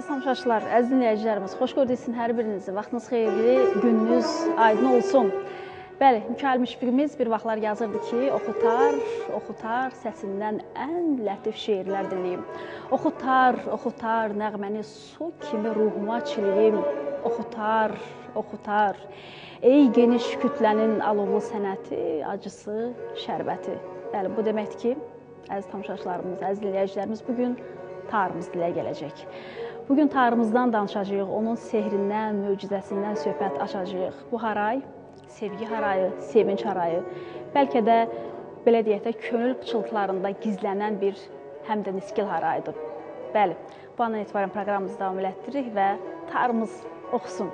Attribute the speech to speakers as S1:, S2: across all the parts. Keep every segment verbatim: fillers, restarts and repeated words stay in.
S1: Əziz tamaşaçılar, əziz dinləyicilərimiz, xoş gördük sizin hər birinizi. Vaxtınız xeyirli, gününüz aydın olsun. Bəli, Mikail Müşfiqimiz bir vaxtlar yazırdı ki, oxutar, oxutar, səsindən ən lətif şeirlər dinləyim. Oxutar, oxutar, nəğməni su kimi ruhuma çiliyim. Oxutar, oxutar, ey geniş kütlənin alovlu sənəti, acısı, şərbəti. Bəli, bu deməkdir ki, əziz tamaşaçılarımız, əziz dinləyicilərimiz, bugün tarımız dilə gələcək. Bugün tarımızdan danışacağıq, onun sehrindən, möcüzəsindən söhbət açacağıq. Bu haray, sevgi harayı, sevinç harayı, bəlkə də, belə deyək də, könül pıçıltılarında gizlənən bir həm də niskil harayıdır. Bəli, bu andan etibarən proqramımızı davam elətdiririk və tarımız oxusun.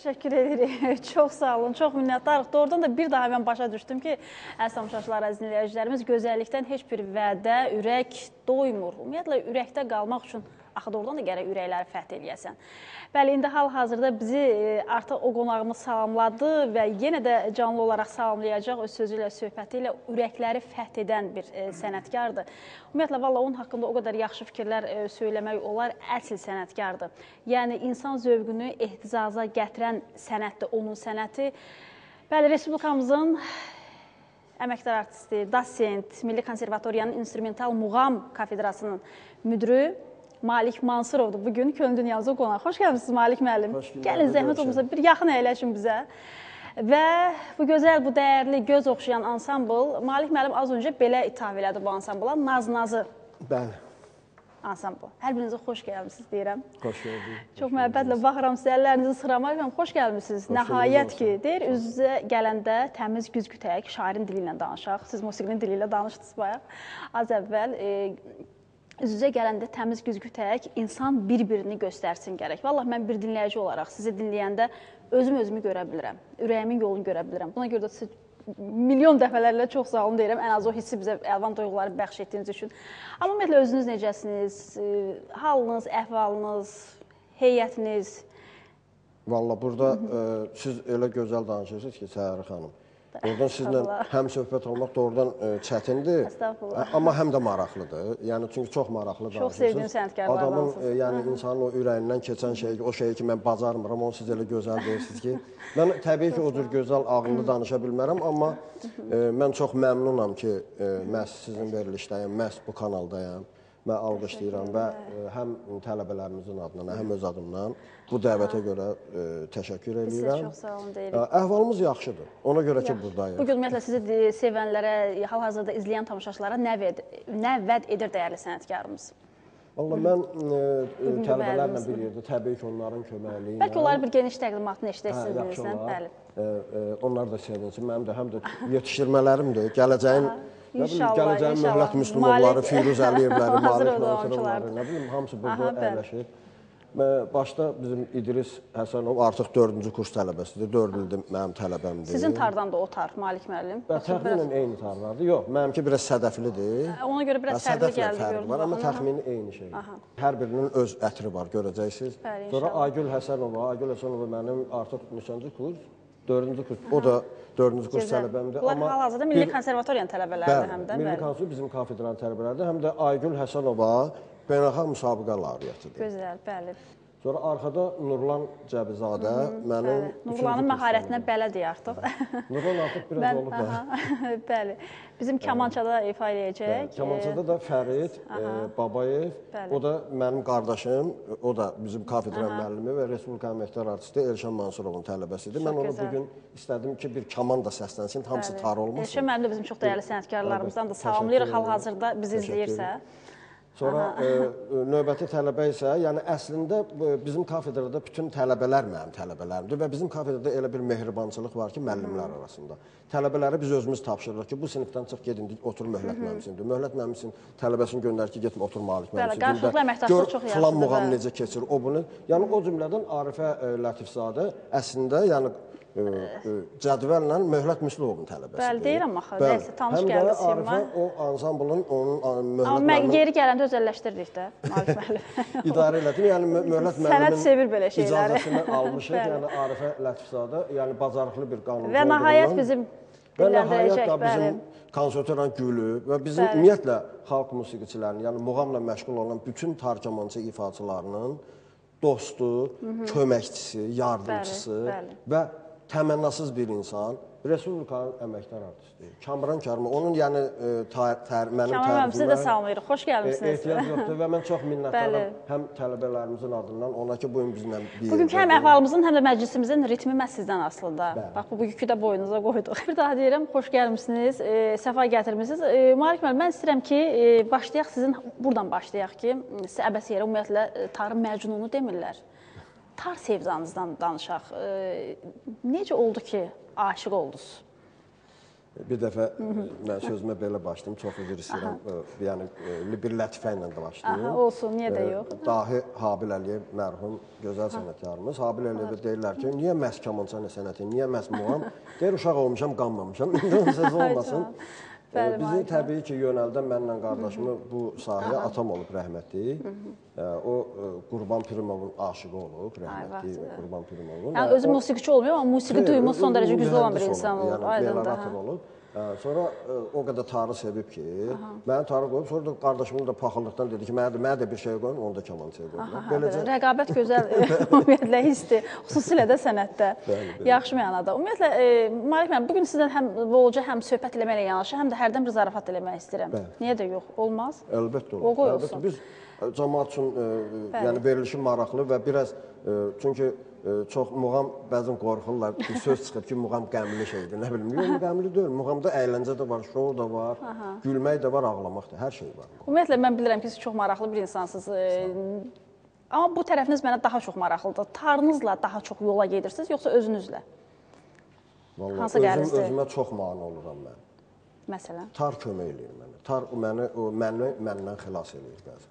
S1: Təşəkkür edirik. Çox sağ olun, çox minnətdarıq. Doğrudan da bir daha mən başa düşdüm ki, əziz tamaşaçılar, əziz dinləyicilərimiz, gözəllikdən heç bir vədə, ürək doymur. Ümumiyyətlə, ürəkdə qalmaq üçün axı doğrudan da gərək ürəkləri fəth eləyəsən. Bəli, indi hal-hazırda bizi artıq o qonağımız salamladı və yenə də canlı olaraq salamlayacaq öz sözü ilə, söhbəti ilə ürəkləri fəth edən bir sənətkardır. Ümumiyyətlə, valla onun haqqında o qədər yaxşı fikirlər söyləmək olar, əsl sənətkardır. Yəni, insan zövqünü ehtizaza gətirən sənətdir, onun sənəti. Bəli, Respublikamızın əməkdar artisti, dosent, Milli Konservatoriyanın instrumental muğam kafedrasının müdürü Malik Mansurovdur. Bugün Könül Dünyamıza qonaq. Xoş gəlmişsiniz Malik müəllim. Gəlin, zəhmət olmasa bir yaxın əyləşin bizə. Və bu gözəl, bu dəyərli, göz oxşayan ansambl, Malik müəllim az öncə belə ithaf elədi bu ansambla, Naz-Nazı.
S2: Bəli.
S1: Ansambl. Hər birinizə xoş gəlmişsiniz deyirəm.
S2: Xoş gəldiniz.
S1: Çox məhəbbətlə baxıram sizə, əllərinizi sıramayıram. Xoş gəlmişsiniz. Nəhayət ki, deyir, üz-üzə gələndə təmiz güzgütək, şairin dili ilə danışaq. Siz musiqinin dili ilə danışdınız bayaq. Az əvvəl üz-üzə gələndə təmiz güzgütək, insan bir-birini göstərsin gərək. Vallahi mən bir dinləyici olaraq sizi dinləyəndə özüm özümü görə bilirəm, ürəyimin yolunu görə bilirəm. Buna görə də siz milyon dəfələrlə çox sağ olun deyirəm, ən az o hissi bizə əlvan duyğuları bəxş etdiyiniz üçün. Amma ümumiyyətlə özünüz necəsiniz, halınız, əhvalınız, heyətiniz?
S2: Valla burada siz elə gözəl danışırsınız ki, Səhəri xanım. Oradan sizinlə həm söhbət olmaq doğrudan çətindir, amma həm də maraqlıdır. Yəni, çünki çox maraqlı danışırsınız.
S1: Çox sevdiyim sənətkarlardansınız.
S2: Adamın, yəni insanın o ürəyindən keçən şey, o şeyi ki, mən bacarmıram, onu siz elə gözəl deyirsiniz ki, mən təbii ki, o cür gözəl, ağıllı danışa bilmərəm, amma mən çox məmnunam ki, məhz sizin verilişdəyəm, məhz bu kanaldayam. Mən alqışlayıram və həm tələbələrimizin adından, həm öz adımdan bu dəvətə görə təşəkkür edirəm.
S1: Biz də çox sağ olun deyirik.
S2: Əhvalımız yaxşıdır, ona görə ki, buradayıq.
S1: Bugün ümumiyyətlə sizi sevənlərə, hal-hazırda izləyən tamaşaçılara nə vəd edir dəyərli sənətkarımız?
S2: Valla mən tələbələrlə bir yerdə, təbii ki, onların köməkliyi ilə...
S1: Bəlkə onların bir geniş təqdimatını eşidəsiniz dilinizdən, bəli.
S2: Onlar da sevinsin, mənim də həm də yetişdirmələrimdir, gələcəyin... Gələcəyin Möhlət Müslümovları, Firuz Əliyevləri, Malik Mansurovları, nə bilim, hamısı burada əyləşir. Başda bizim İdris Həsənov artıq dördüncü kurs tələbəsidir, dörd ildir mənim tələbəmdir.
S1: Sizin tardan da o tar, Malik müəllim?
S2: Təxminən eyni tarlardır, yox, mənimki biraz sədəflidir.
S1: Ona görə biraz fərqli gəldi gördüm.
S2: Amma təxmini eyni şey. Hər birinin öz ətri var, görəcəksiniz. Sonra Aygül Həsənova, Aygül Həsənova mənim artıq neçənci kurs? Dördüncü kurs, o da dördüncü kurs tələbəmdir.
S1: Bunlar hal-hazırda Milli Konservatoriyanın tələbələridir həm də.
S2: Milli Konservatoriya bizim kafedranın tələbələridir, həm də Aygül Həsənova beynəlxalq müsabiqə laureatıdır.
S1: Gözəl, bəli.
S2: Sonra arxada Nurlan Cəbizadə mənim...
S1: Nurlanın məharətinə bələdir artıq.
S2: Nurlan artıq biraz olub da.
S1: Bəli. Bizim Kamançada ifa edəcək.
S2: Kamançada da Fərid Babayev, o da mənim qardaşım, o da bizim kafedra müəllimi və Respublika əməkdar artisti Elşən Mansurovun tələbəsidir. Mən onu bugün istədim ki, bir kaman da səslənsin, hamısı tar olmasın.
S1: Elşən müəllim də bizim çox dəyərli sənətkarlarımızdan da salamlayırıq, hal-hazırda bizi izləyirsə.
S2: Sonra növbəti tələbə isə, yəni əslində bizim kafedrada bütün tələbələr mənim tələbələrimdir və bizim kafedrada elə bir mehribançılıq var ki, müəllimlər arasında. Tələbələri biz özümüz tapşırırıq ki, bu sinifdən çıx gedin, otur Möhlət müəllimsindir. Möhlət müəllimsin tələbəsini göndər ki, getmə otur Malik müəllimsin.
S1: Bəli, qarşılıqlı əməkdaşlıq çox yaxşıdır.
S2: Filan muğam necə keçir, o bunu. Yəni o cümlədən Arifə Lətifzadə əslində, yəni cədvəllə Möhlət Müslümovun tələbəsidir.
S1: Bəli, deyirəm axı, nəysə, tanış gəldi Sirma.
S2: Həm də Arifə o ansamblın, onun Möhlət
S1: müəllimin... Amma yeri gələndə özəlləşdiririk də, Malik müəllim.
S2: İdarə elədim, yəni Möhlət müəllimin icazəsini almışıq, yəni Arifə Lətifzadə, yəni bacarıqlı bir qanuncu.
S1: Və nəhayət bizim
S2: Və
S1: dinləndirəcək,
S2: nəhayət da bizim konservatoryal gülü və bizim ümumiyyətlə xalq musiqiçilərinin, yəni muğamla məşğul olan bütün tarkamançı ifaçılarının dostu, köməkçisi, yardımçısı və təmənnasız bir insan, Respublikanın əməkdar artisti, Kamran Kərimi, onun yəni mənim tərifimə...
S1: Kamran müəllim, sizi də salamlayırıq, xoş gəlmişsiniz.
S2: Ehtiyac yoxdur və mən çox minnətdaram həm tələbələrimizin adından, ona ki, bugün bizimlə bir yerdə.
S1: Bugünkü həm əhvalımızın, həm də məclisimizin ritmi məhz sizdən asılıdır. Bax, bu bugünkü də boyunuza qoyduq. Bir daha deyirəm, xoş gəlmişsiniz, səfa gətirmişsiniz. Malik müəllim, mən istəyirəm ki, başlayaq sizin, buradan başlayaq ki, sizə əbəs yerə ümumiyyətlə tarın məcnunu demirlər. Tar sevdanızdan danışaq. Necə oldu ki, aşiq oldunuz?
S2: Bir dəfə mən sözümə belə başladım, çox üzr istəyirəm. Yəni bir lətifə ilə də başlayım.
S1: Aha, olsun, niyə də yox?
S2: Dahi Habil Əliyev mərhum gözəl sənətkarımız. Habil Əliyevə deyirlər ki, niyə məhz kamança sənəti, niyə məhz muğam? Deyir, uşaq olmuşam, qanmamışam. İndi onun sözü olmasın. Bizi təbii ki, yönəldən mənlə qardaşımı bu sahəyə atam olub rəhmətli. O Qurban Pirimovun aşığı olub, rəhmətli Qurban Pirimovun.
S1: Yəni özü musiqiçi olmuyor, amma musiqi duyumu son dərəcə güclü olan bir insan olub.
S2: Yəni meliorator olub. Sonra o qədər tarı sevib ki, məni tarı qoyub, sonra da qardaşımın da paxıllıqdan dedi ki, mənə də bir şey qoyun, onu da kamançaya qoydular.
S1: Rəqabət gözəl ümumiyyətlə hissdir, xüsusilə də sənətdə, yaxşı mənada. Ümumiyyətlə, Malik müəllim, bugün sizdən həm bolca həm söhbət eləməklə yanaşı, həm də hərdən bir zarafat eləmək istəyirəm. Niyə də yox, olmaz?
S2: Əlbəttə olur.
S1: O qoy olsun.
S2: Biz cəmaat üçün verilişi maraqlı və biraz, çünki çox muğam bəzən qorxurlar, bir söz çıxıb ki, muğam qəmli şeydir, nə bilim, yox, qəmli deyil, muğamda əyləncə də var, şou da var, gülmək də var, ağlamaq da, hər şey var.
S1: Ümumiyyətlə, mən bilirəm ki, siz çox maraqlı bir insansınız, amma bu tərəfiniz mənə daha çox maraqlıdır. Tarınızla daha çox yola gedirsiniz, yoxsa özünüzlə? Hansı qərizdir?
S2: Özümə çox mane oluram mən.
S1: Məsələn?
S2: Tar kömək eləyir mənə, tar məni məndən xilas eləyir bəzən.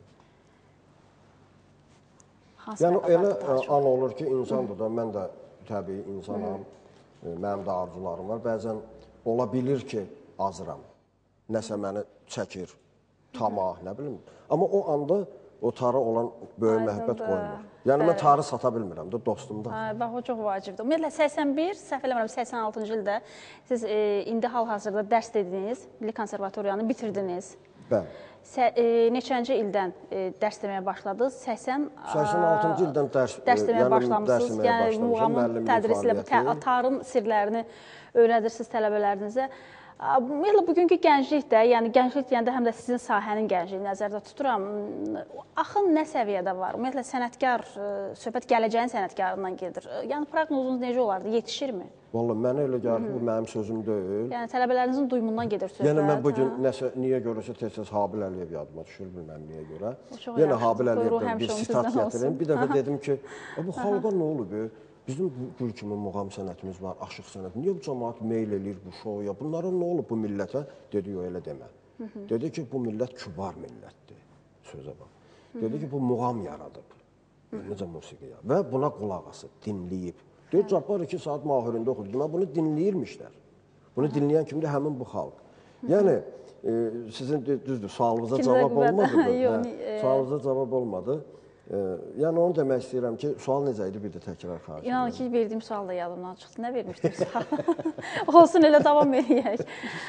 S2: Yəni, elə an olur ki, insandır da, mən də təbii insanam, mənim də arzularım var. Bəzən ola bilir ki, azıram, nəsə məni çəkir, tamah, nə bilim. Amma o anda o tara olan böyük məhəbbət qoymur. Yəni, mən tarı sata bilmirəm də, dostumda.
S1: Bax, o çox vacibdir. Ümumiyyətlə, səksən bir, səhv eləmirəm, səksən altıncı ildə siz indi hal-hazırda dərs dediniz, Milli Konservatoriyanı bitirdiniz.
S2: Bəli.
S1: Neçənci ildən dərs deməyə başladınız?
S2: səksən altıncı ildən
S1: dərs deməyə başlamışsınız. Yəni, muğamın tədrisi ilə tarın sirlərini öyrədirsiniz tələbələrinizə. Ümumiyyətlə, bugünkü gənclik də, yəni gənclik deyəndə həm də sizin sahənin gəncliyi nəzərdə tuturam. Axın nə səviyyədə var? Ümumiyyətlə, sənətkar, söhbət gələcəyin sənətkarından gedir. Yəni, proqnozunuz necə olardı? Yetişirmi?
S2: Vallahi, mənə elə gəlir ki, bu mənim sözüm deyil.
S1: Yəni, tələbələrinizin duyumundan gedir söhbət.
S2: Yəni, mən bugün nəsə, niyə görəsə tez-tez Habil Əliyev yadıma düşür, bilməm niyə görə. Yenə Habil Əliyevdən bir sitat gətirim. Bir dəfə dedim ki, bu xalqa nə olub? Bizim bu kimi muğam sənətimiz var, aşıq sənət. Niyə bu cəmaat meyl eləyir bu şoya? Bunlara nə olub bu millətə? Dedi, o elə demə. Dedi ki, bu millət kübar millətdir. Sözə bax. Dedi ki, bu muğam yaradıb. Necə musiqiyə. Və buna qulaq asıb, dinləyib. Deyir, Cabbar iki saat mahirində oxudu. Demək, bunu dinləyirmişlər. Bunu dinləyən kimdir? Həmin bu xalq. Yəni, sizin düzdür, sualınıza cavab olmadı. Sualınıza cavab olmadı. Yəni, onu demək istəyirəm ki, sual necə idi, bir də təkrar xaric edirəm.
S1: Yəni ki, verdiyim sual da yadımdan çıxdı. Nə vermişdim sual? Olsun, elə davam edək.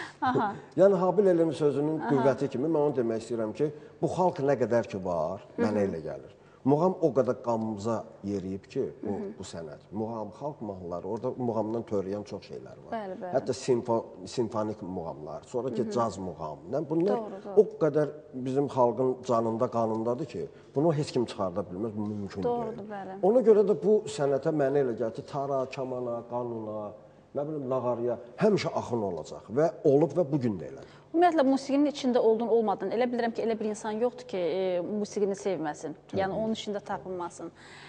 S2: Yəni, Habil Əliyevin sözünün qüvvəti kimi mən onu demək istəyirəm ki, bu xalq nə qədər ki var, mənə elə gəlir. Muğam o qədər qanımıza yeriyib ki, bu sənət. Muğam, xalq mahnıları, orada muğamdan törəyən çox şeylər var. Hətta simfonik muğamlar, sonra ki, caz muğam. Bunlar o qədər bizim xalqın canında, qanındadır ki, bunu heç kim çıxarda bilməz, bu mümkün deyil. Ona görə də bu sənətə mənə elə gəlir ki, tara, kamana, qanuna, nə bilim, lağarıya həmişə axın olacaq və olub və bugün də elədir.
S1: Ümumiyyətlə, musiqinin içində olduğun, olmadın. Elə bilirəm ki, elə bir insan yoxdur ki, musiqini sevməsin. Yəni, onun içində tapınmasın.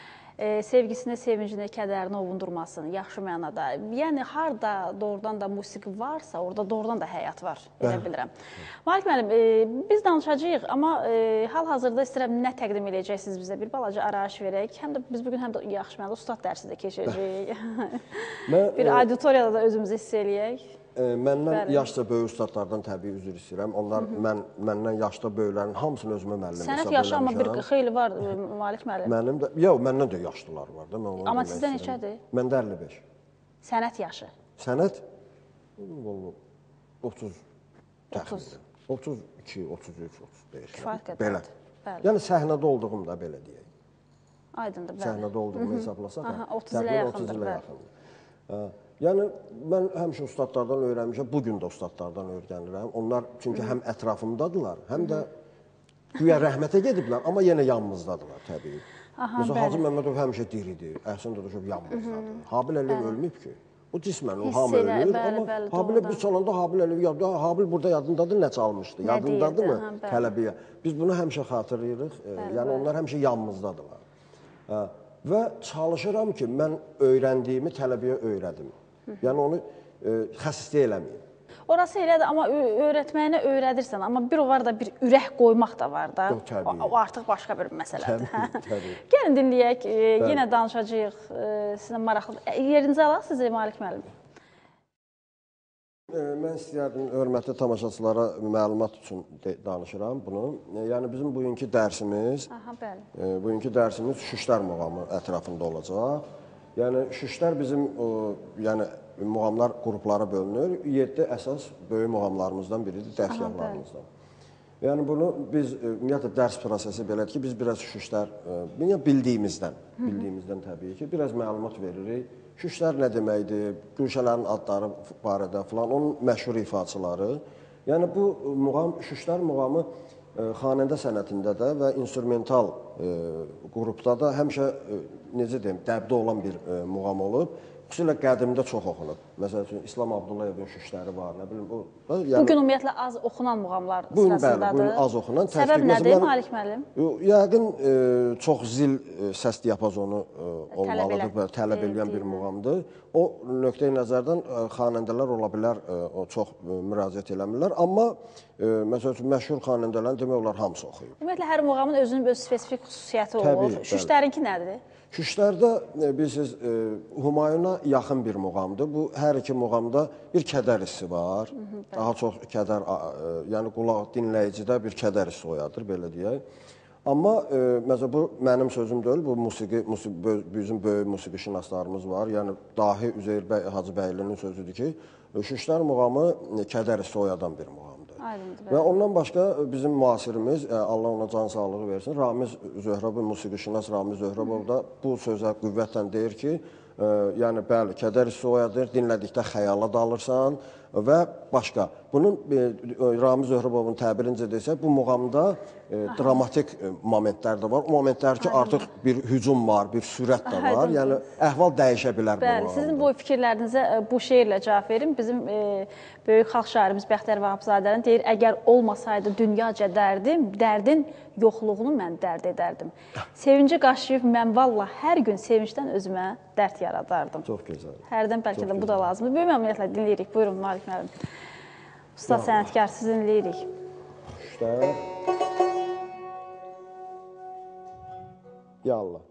S1: Sevgisini, sevincini, kədərini ovundurmasın, yaxşı mənada. Yəni, harada doğrudan da musiqi varsa, orada doğrudan da həyat var, elə bilirəm. Malik müəllim, biz danışacağıq, amma hal-hazırda istəyirəm nə təqdim edəcəksiniz bizə? Bir balaca arayış verək. Həm də biz bugün həm də yaxşı mənada ustad dərsi də keçəcəyik. Bir auditoriyada da özümüzü hiss eləyək.
S2: Məndən yaşca böyük ustadlardan təbii üzr istəyirəm. Onlar məndən yaşda böyüklərin hamısını özümə müəllim hesab eləmişəm.
S1: Sənət yaşı amma bir xeyli var, Malik müəllim.
S2: Mənim də, yox, məndən də yaşlılar var da.
S1: Amma sizdə neçədir?
S2: Məndə əlli beş.
S1: Sənət yaşı?
S2: Sənət? otuz təxminən. otuz iki, otuz üç, otuz beş.
S1: Kifayət qədərdir.
S2: Belə. Yəni səhnədə olduğum da belə deyək.
S1: Aydındır, bəli.
S2: Səhnədə olduğumu hesablasaq,
S1: otuz ilə yaxındır.
S2: Yəni, mən həmişə ustadlardan öyrənmişəm, bugün də ustadlardan öyrənirəm. Onlar çünki həm ətrafımdadılar, həm də güya rəhmətə gediblər, amma yenə yanımızdadılar təbii. Mesela Hacı Məmmədov həmişə diridir, Əhsən Dadaşov yanımızdadır. Habil Əliyev ölməyib ki, o cismən, o hamı ölür, amma Habil Əliyev çalanda Habil Əliyev yadında, Habil burada yadındadır, nə çalmışdı, yadındadır mı tələbiyə? Biz bunu həmişə xatırlayırıq, yəni onlar həmişə yanımızdadılar. Və çalışıram ki, mən öyrəndiyimi tələbəyə öyrədim. Yəni onu xəsislik eləməyim.
S1: Orası elədir, amma öyrətməyinə öyrədirsən, amma bir o var da bir ürək qoymaq da var da.
S2: Təbii.
S1: O artıq başqa bir məsələdir.
S2: Təbii, təbii.
S1: Gəlin dinləyək, yenə danışacağıq, sizə maraqlı. Yerinizi alaq sizi, Malik müəllim.
S2: Mən istəyərdim, hörmətli tamaşaçılara məlumat üçün danışıram bunu. Yəni, bizim bugünkü dərsimiz,
S1: Aha, bəli.
S2: bugünkü dərsimiz Şüştər muğamı ətrafında olacaq. Yəni, Şüştər bizim, yəni, muğamlar qruplara bölünür. yeddi əsas böyük muğamlarımızdan biridir, dərsgahlarımızdan. Yəni, bunu biz, ümumiyyətlə, dərs prosesi belədir ki, biz biraz Şüştər, bildiyimizdən, bildiyimizdən təbii ki, biraz məlumat veririk. Şüştər nə deməkdir, güşələrin adları barədə filan, onun məşhur ifaçıları. Yəni, bu muğam, Şüştər muğamı xanəndə sənətində də və instrumental qrupda da həmişə, necə deyim, dəbdə olan bir muğam olub. Xüsusilə qədimdə çox oxunub. Məsəl üçün, İslam Abdullayevin Şüştəri var, nə bilim, bu...
S1: Bugün ümumiyyətlə az oxunan muğamlar sırasındadır.
S2: Bəli, bugün az oxunan.
S1: Səbəb nədir, Malik müəllim?
S2: Yəqin, çox zil səs diapazonu olmalıdır, tələb eləyən bir muğamdır. O nöqteyi nəzərdən xanəndələr ola bilər, çox müraciət eləmirlər. Amma, məsəl üçün, məşhur xanəndələrin demək olar, hamısı oxuyub.
S1: Ümumiyyətlə, hər muğamın özünün öz spesifik xüsusiyyəti olur. Şüştərinki nədir?
S2: Şüştərdə, bilirsiniz, Humayuna yaxın bir muğamdır. Bu, hər iki muğamda bir kədər hissi var. Daha çox kədər, yəni qulaq dinləyicidə bir kədər hissi oyadır, belə deyək. Amma, məsələn, bu mənim sözüm deyil, bu musiqi, bizim böyük musiqi şinaslarımız var. Yəni, Dahi Üzeyir bəy Hacıbəylinin sözüdür ki, Şüştər muğamı kədər hissi oyadan bir muğamdır. Və ondan başqa bizim müasirimiz, Allah ona can sağlığı versin, Ramiz Zöhrəbov, musiqişinas Ramiz Zöhrəbov da bu sözə qüvvətlə deyir ki, yəni, bəli, kədər hissi oyadır, dinlədikdə xəyala dalırsan və başqa. Bunun, Ramiz Zöhrəbovun təbirincə desək, bu muğamda dramatik momentlər də var. O momentlər ki, artıq bir hücum var, bir sürət də var. Yəni, əhval dəyişə bilər bu muğamda.
S1: Sizin bu fikirlərinizə bu şeirlə cavab verin. Bizim böyük xalq şairimiz Bəxtiyar Vahabzadənin deyir, əgər olmasaydı dünyaca dərdim, dərdin yoxluğunu mən dərd edərdim. Sevinci qaşıyıb mən valla hər gün sevincdən özümə dərd yaradardım.
S2: Çox gözəl.
S1: Hərdən bəlkə də bu da lazımdır. Böyük məmnuniyyətlə dinləyirik. Buyurun, Malik müəllim. Usta sənətkar, sizin dinləyirik.
S2: Şüştər. Ya Allah.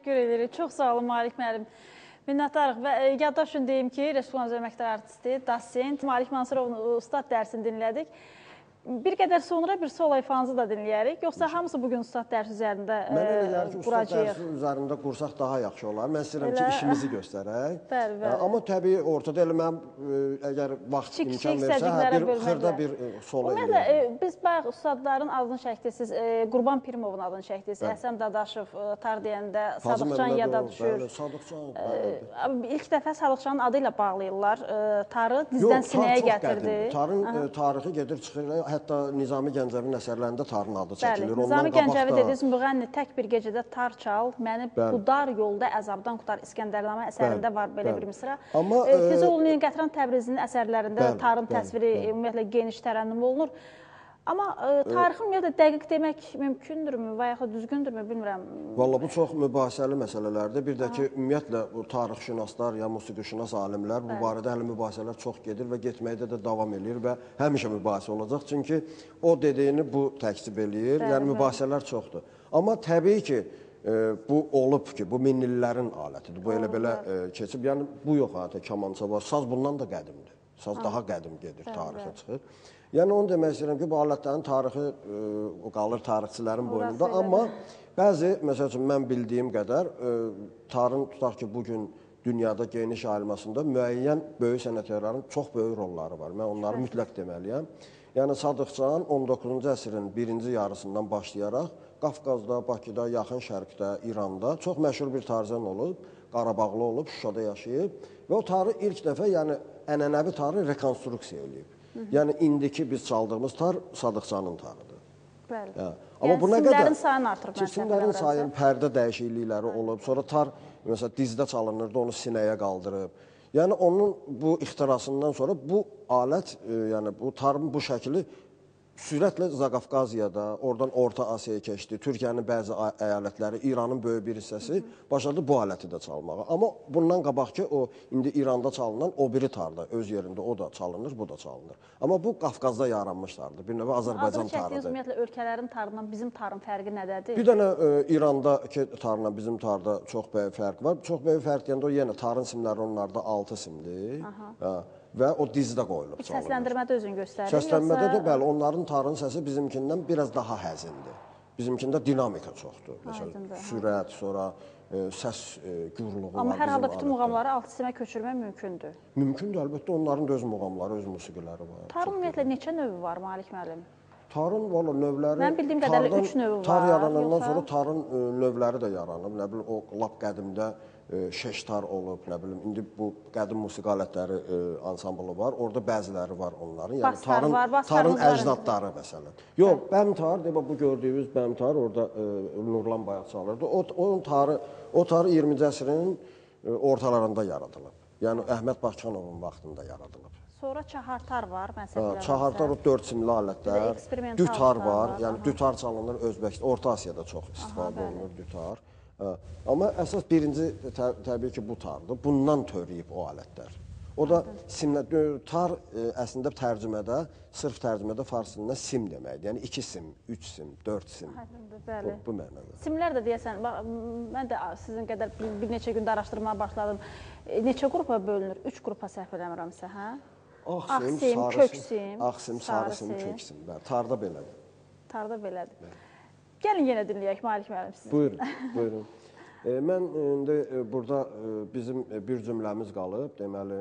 S1: Təşəkkür edirik. Çox sağ olun Malik müəllim. Minnətdarıq və yaddaş üçün deyim ki, Respublikamız əməkdar artisti, dosent Malik Mansurovun ustad dərsini dinlədik. Bir qədər sonra bir solo ifanızı da dinləyərik. Yoxsa hamısı bugün ustad dərsi üzərində quracağıq?
S2: Mən elə gəlir ki, ustad dərsi üzərində qursaq daha yaxşı olar. Mən istəyirəm ki, işimizi göstərək.
S1: Bəli, bəli.
S2: Amma təbii ortada elə mənim əgər vaxt imkan versə, bir xırda bir solo eləyəcəm.
S1: Ümumiyyətlə, biz bayaq ustadların adını çəkdiniz, Qurban Pirimovun adını çəkdiniz, Həsən Dadaşov tar deyəndə Sadıqcan yada düşür.
S2: Sadıqcan.
S1: İlk dəfə Sadıqcanın adı ilə bağlayırlar. Tarı dizdən sinəyə gətirdi.
S2: Tarın tarixi gedir, çıxır. Hətta Nizami Gəncəvin əsərlərində tarın adı çəkilir.
S1: Bəli, Nizami Gəncəvi dediniz, müğənni tək bir gecədə tar çal, məni bu dar yolda əzabdan qutar İskəndərnamə əsərində var belə bir misra. Füzulinin Qətran Təbrizinin əsərlərində tarın təsviri ümumiyyətlə geniş tərənnüm olunur. Amma tarixi ümumiyyətlə dəqiq demək mümkündürmü və yaxud düzgündürmü, bilmirəm.
S2: Valla bu çox mübahisəli məsələlərdir. Bir də ki, ümumiyyətlə tarixşünaslar, ya musiqişünas alimlər bu barədə hələ mübahisələr çox gedir və getməkdə də davam edir və həmişə mübahisə olacaq. Çünki o dediyini bu təksib eləyir, yəni mübahisələr çoxdur. Amma təbii ki, bu olub ki, bu min illərin alətidir. Bu elə belə keçib, yəni bu yox artıq kamança var. Saz bundan da qədimdir. Saz daha qədim gedir, tarixə çıxır. Yəni onu demək istəyirəm ki, bu alətlərin tarixi qalır tarixçilərin boynunda. Amma bəzi, məsəl üçün, mən bildiyim qədər, tarın tutaq ki, bugün dünyada geniş yayılmasında müəyyən böyük sənətkarların çox böyük rolları var. Mən onları mütləq deməliyəm. Yəni Sadıqcan on doqquzuncu əsrin birinci yarısından başlayaraq Qafqazda, Bakıda, Yaxın Şərqdə, İranda çox məşhur bir tarzən olub, Qarabağlı olub, Şuşada yaşayıb və o tarı ilk dəfə, yəni ənənəvi tarı rekonstruksiya eləyib. Yəni indiki biz çaldığımız tar Sadıqcanın tarıdır.
S1: Bəli.
S2: Yəni
S1: simlərin sayını artırıb.
S2: Simlərin sayı, pərdə dəyişiklikləri olub. Sonra tar, məsələn, dizdə çalınırdı, onu sinəyə qaldırıb. Yəni onun bu ixtirasından sonra bu alət, yəni bu tarın bu şəkli sürətlə Zaqafqaziyada, oradan Orta Asiyaya keçdi. Türkiyənin bəzi əyalətləri, İranın böyük bir hissəsi başladı bu aləti də çalmağa. Amma bundan qabaq ki, o indi İranda çalınan o biri tarda, öz yerində o da çalınır, bu da çalınır. Amma bu Qafqazda yaranmış tardır. Bir növə Azərbaycan tarıdır.
S1: Adını çəkdiniz, ümumiyyətlə, ölkələrin tarından bizim tarın fərqi nədədir?
S2: Bir dənə İrandakı tarla bizim tarda çox böyük fərq var. Çox böyük fərq deyəndə o yenə tarın simləri onlarda altı simdir. Və o dizdə qoyulub çalınır.
S1: Səsləndirmədə özünü göstərir?
S2: Səslənmədə də, bəli, onların tarın səsi bizimkindən biraz daha həzindir. Bizimkində dinamika çoxdur. Məsələn, sürət, sonra səs gürluğu var.
S1: Amma hər halda bütün muğamları altı simə köçürmək mümkündür.
S2: Mümkündür, əlbəttə onların da öz muğamları, öz musiqiləri var.
S1: Tarın ümumiyyətlə neçə növü var, Malik müəllim?
S2: Tarın, valla, növləri...
S1: Mən bildiyim qədərlə üç növü var.
S2: Tar yaranandan sonra tarın növləri də yaranıb. Nə bilim, o lap qədimdə şeştar olub, nə bilim, indi bu qədim musiqi alətləri ansamblı var, orada bəziləri var onların.
S1: Bastar var,
S2: bastarımız var. Tarın əcdadları, məsələn. Yox, bəmtar, bu gördüyünüz bəmtar, orada Nurlan bayaq çalırdı. Onun tarı, o tarı iyirminci əsrin ortalarında yaradılıb. Yəni, Əhməd Bakıxanovun vaxtında yaradılıb.
S1: Sonra çahartar var, mən səhv eləmirəmsə.
S2: Çahartar o dörd simli alətlər, dütar var, yəni dütar çalınır Özbəkistan, Orta Asiyada çox istifadə olunur dütar. Amma əsas birinci təbii ki, bu tardır. Bundan törəyib o alətlər. O da tar əslində tərcümədə, sırf tərcümədə farsından sim deməkdir. Yəni iki sim, üç sim, dörd sim. Bu mənada.
S1: Simlər də deyəsən, mən də sizin qədər bir neçə gündə araşdırmaya başladım. Neçə qrupa bölünür? Üç qrupa səhv eləmirəmsə, hə?
S2: Ağsim, köksim, ağsim, sarısim, köksim. Tarda belədir.
S1: Tarda belədir. Gəlin yenə dinləyək, Malik müəllim sizi.
S2: Buyurun, buyurun. Mən indi burada bizim bir cümləmiz qalıb, deməli,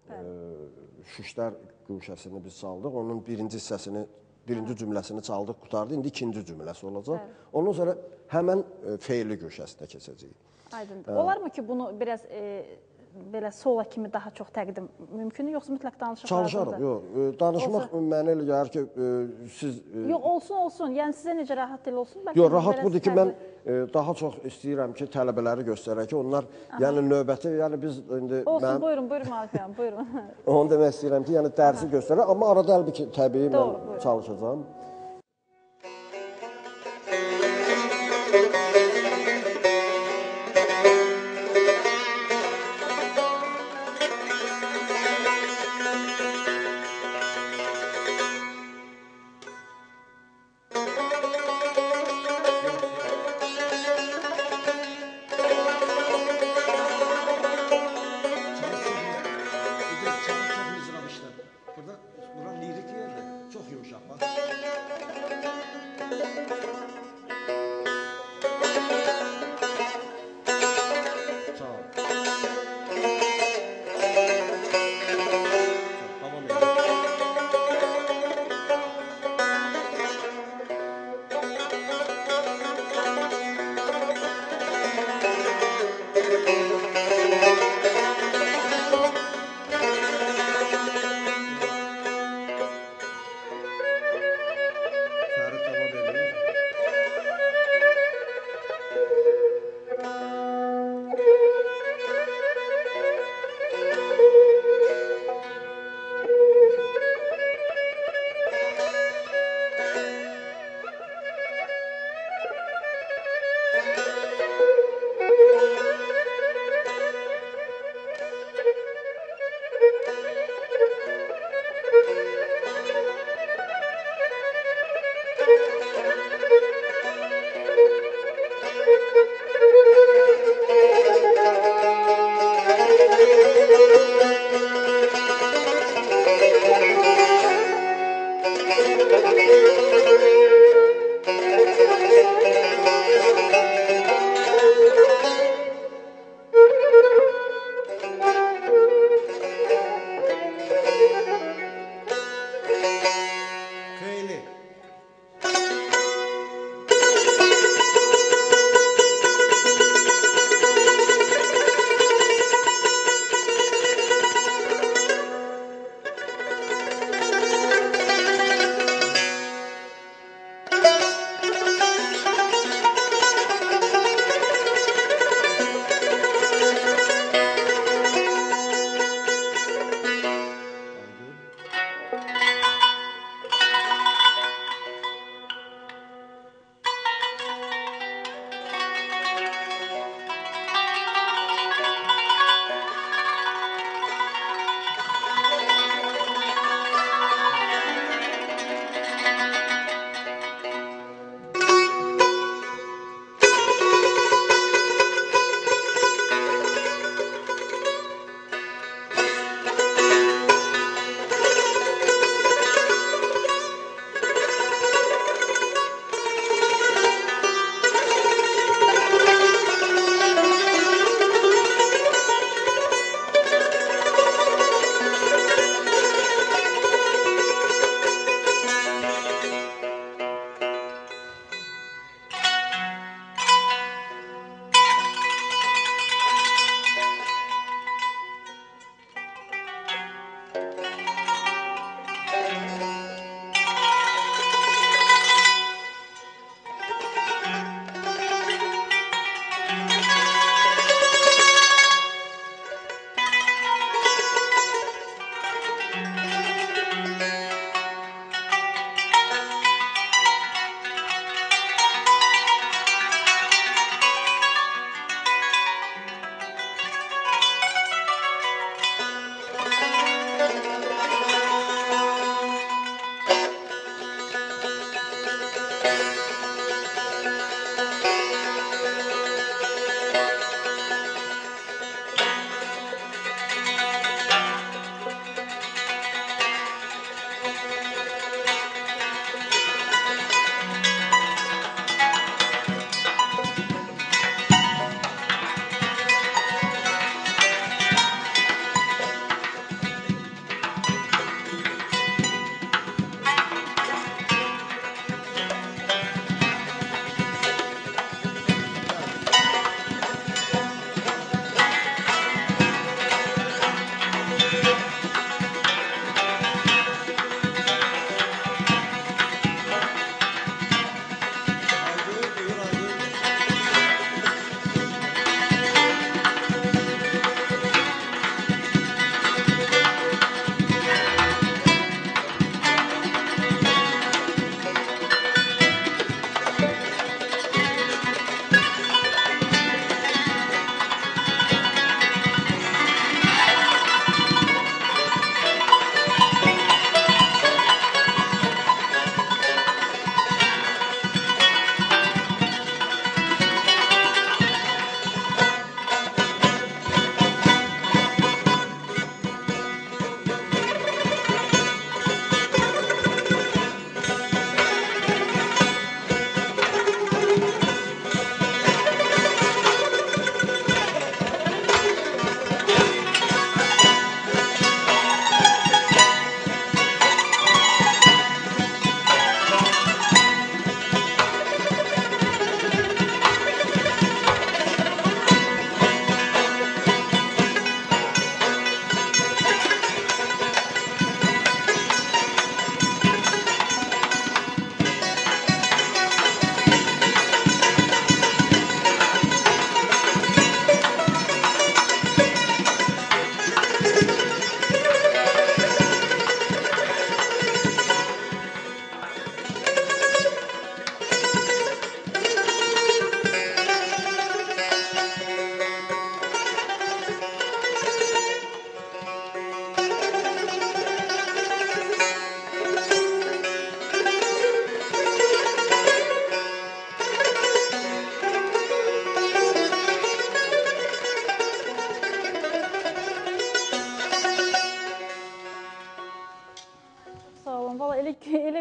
S2: Şüştər güşəsini biz çaldıq, onun birinci hissəsini, birinci cümləsini çaldıq, qutardı, indi ikinci cümləsi olacaq. Ondan sonra həmən feili güşəsinə keçəcəyik.
S1: Aydındır. Olarmı ki, bunu biraz belə sola kimi daha çox təqdim mümkündür, yoxsa mütləq danışıq lazımdır?
S2: Çalışarıq, yox. Danışmaq mənə elə gəlir ki, siz...
S1: Yox, olsun, olsun. Yəni, sizə necə rahat dil olsun?
S2: Yox, rahat budur ki, mən daha çox istəyirəm ki, tələbələri göstərək ki, onlar, yəni növbəti, yəni biz indi...
S1: Olsun, buyurun, buyurun, Malik müəllim, buyurun.
S2: Onu demək istəyirəm ki, yəni dərsi göstərək, amma arada əlbəttə ki, təbii mən çalışacağam.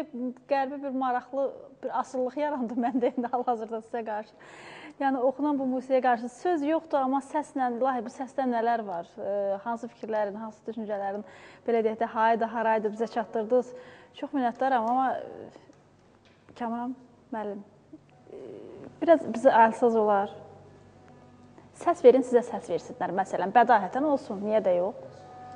S1: musiqiyə qərbi bir maraqlı bir asıllıq yarandı məndə indi hal-hazırda sizə qarşı. Yəni oxunan bu musiqiyə qarşı söz yoxdur, amma səslə, ilahi bu səsdə nələr var? E, hansı fikirlərin, hansı düşüncələrin belə deyək də haydı, haraydı bizə çatdırdınız. Çox minnətdaram, amma Kəmal müəllim, e, biraz bizə əlsaz olar. Səs verin, sizə səs versinlər. Məsələn, bədahətən olsun, niyə də yox?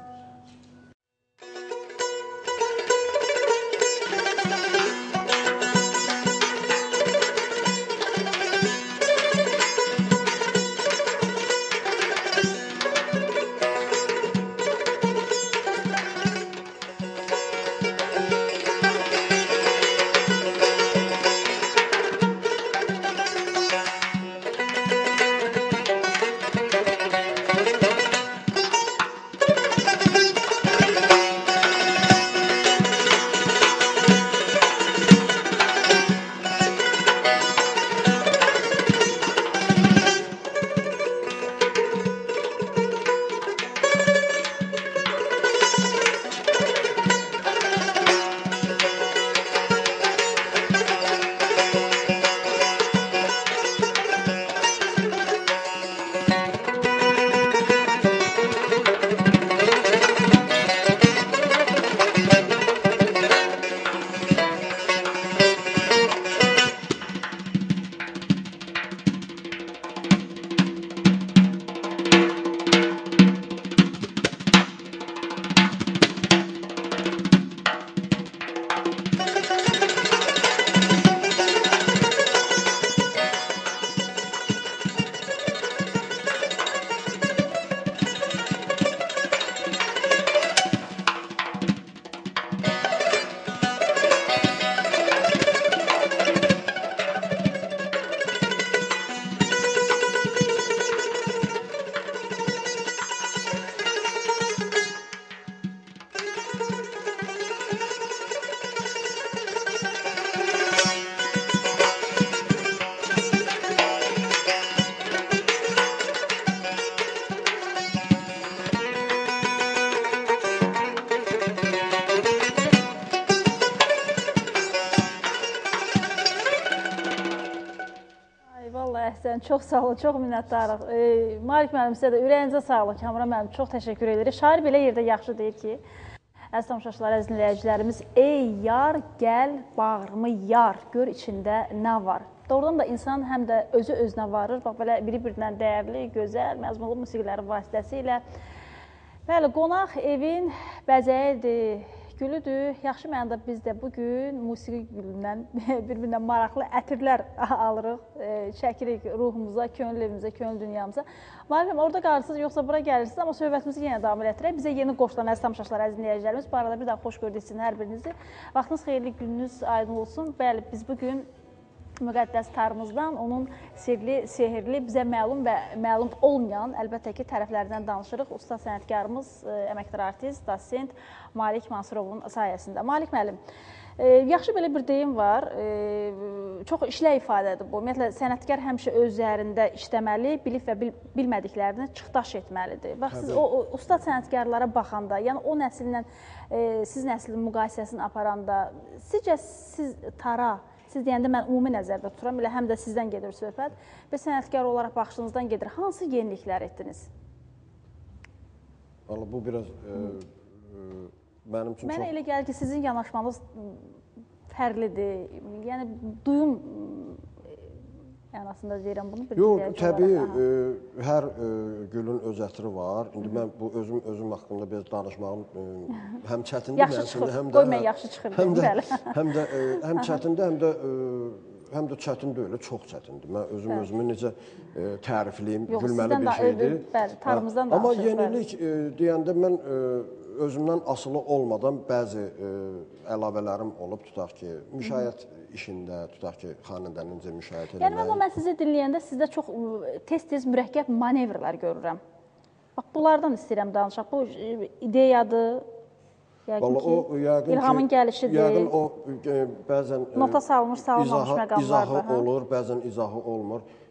S1: Çox sağ olun, çox minnətdarıq. E, Malik müəllim, sizə də ürəyinizə sağlıq. Kamran müəllim, çox təşəkkür edirik. Şair belə yerdə yaxşı deyir ki, əziz tamaşaçılar, əziz dinləyicilərimiz, ey yar, gəl, bağrımı yar, gör içində nə var. Doğrudan da insan həm də özü özünə varır. Bax, belə biri-birindən dəyərli, gözəl, məzmunlu musiqilərin vasitəsilə. Bəli, qonaq evin bəzəyidir, gülüdür. Yaxşı mənada biz də bugün musiqi gülündən bir-birindən maraqlı ətirlər alırıq, çəkirik ruhumuza, könül evimizə, könül dünyamıza. Müəllim, orada qalırsınız, yoxsa bura gəlirsiniz, amma söhbətimizi yenə davam elətdirək. Bizə yeni qoşulan əziz tamaşaçılar, əziz dinləyicilərimiz, bu arada bir daha xoş gördük sizin hər birinizi. Vaxtınız xeyirli, gününüz aydın olsun. Bəli, biz bugün müqəddəs tarımızdan, onun sirli, sehirli, bizə məlum və məlum olmayan, əlbəttə ki, tərəflərindən danışırıq. Usta sənətkarımız, əməkdar artist, dosent Malik Mansurovun sayəsində. Malik müəllim, yaxşı belə bir deyim var, çox işlə ifadədir bu. Ümumiyyətlə, sənətkar həmişə öz üzərində işləməli, bilib və bilmədiklərini çıxdaş etməlidir. Bax, siz o usta sənətkarlara baxanda, yəni o nəsillə siz nəslin müqayisəsini aparanda, sizcə siz tara, siz deyəndə mən ümumi nəzərdə tuturam, elə həm də sizdən gedir söhbət və sənətkar olaraq baxışınızdan gedir. Hansı yeniliklər etdiniz?
S2: Valla bu biraz e, e, mənim üçün
S1: Mənə
S2: çox...
S1: elə gəlir ki, sizin yanaşmanız fərqlidir. Yəni, duyum mənasında deyirəm bunu.
S2: Yox, təbii, e, hər e, gülün öz ətri var. İndi mən bu özüm özüm haqqında biraz danışmağım e, həm çətindir.
S1: Yaxşı çıxır, həm də, qoy mən yaxşı çıxır.
S2: Həm də, həm, də, e, həm çətindir, həm də, e, həm də çətin deyil, çox çətindir. Mən özüm bəli. Özümü necə e, tərifləyim,
S1: yox,
S2: gülməli bir şeydir.
S1: Bəli, tarımızdan
S2: da Amma yenilik e, deyəndə mən e, özümdən asılı olmadan bəzi e, əlavələrim olub, tutaq ki, müşayiət işində, tutaq ki, xanəndə necə müşayiət eləmək.
S1: Yəni, mən sizi dinləyəndə sizdə çox tez-tez mürəkkəb manevrlər görürəm. Bax, bunlardan istəyirəm danışaq. Bu ideyadır, yəqin ki, o, yəqin ilhamın ki, gəlişidir.
S2: Yəqin o, e, bəzən
S1: nota salınmış, salınmamış
S2: izahı,
S1: məqamlardır.
S2: İzahı olur, bəzən izahı olmur.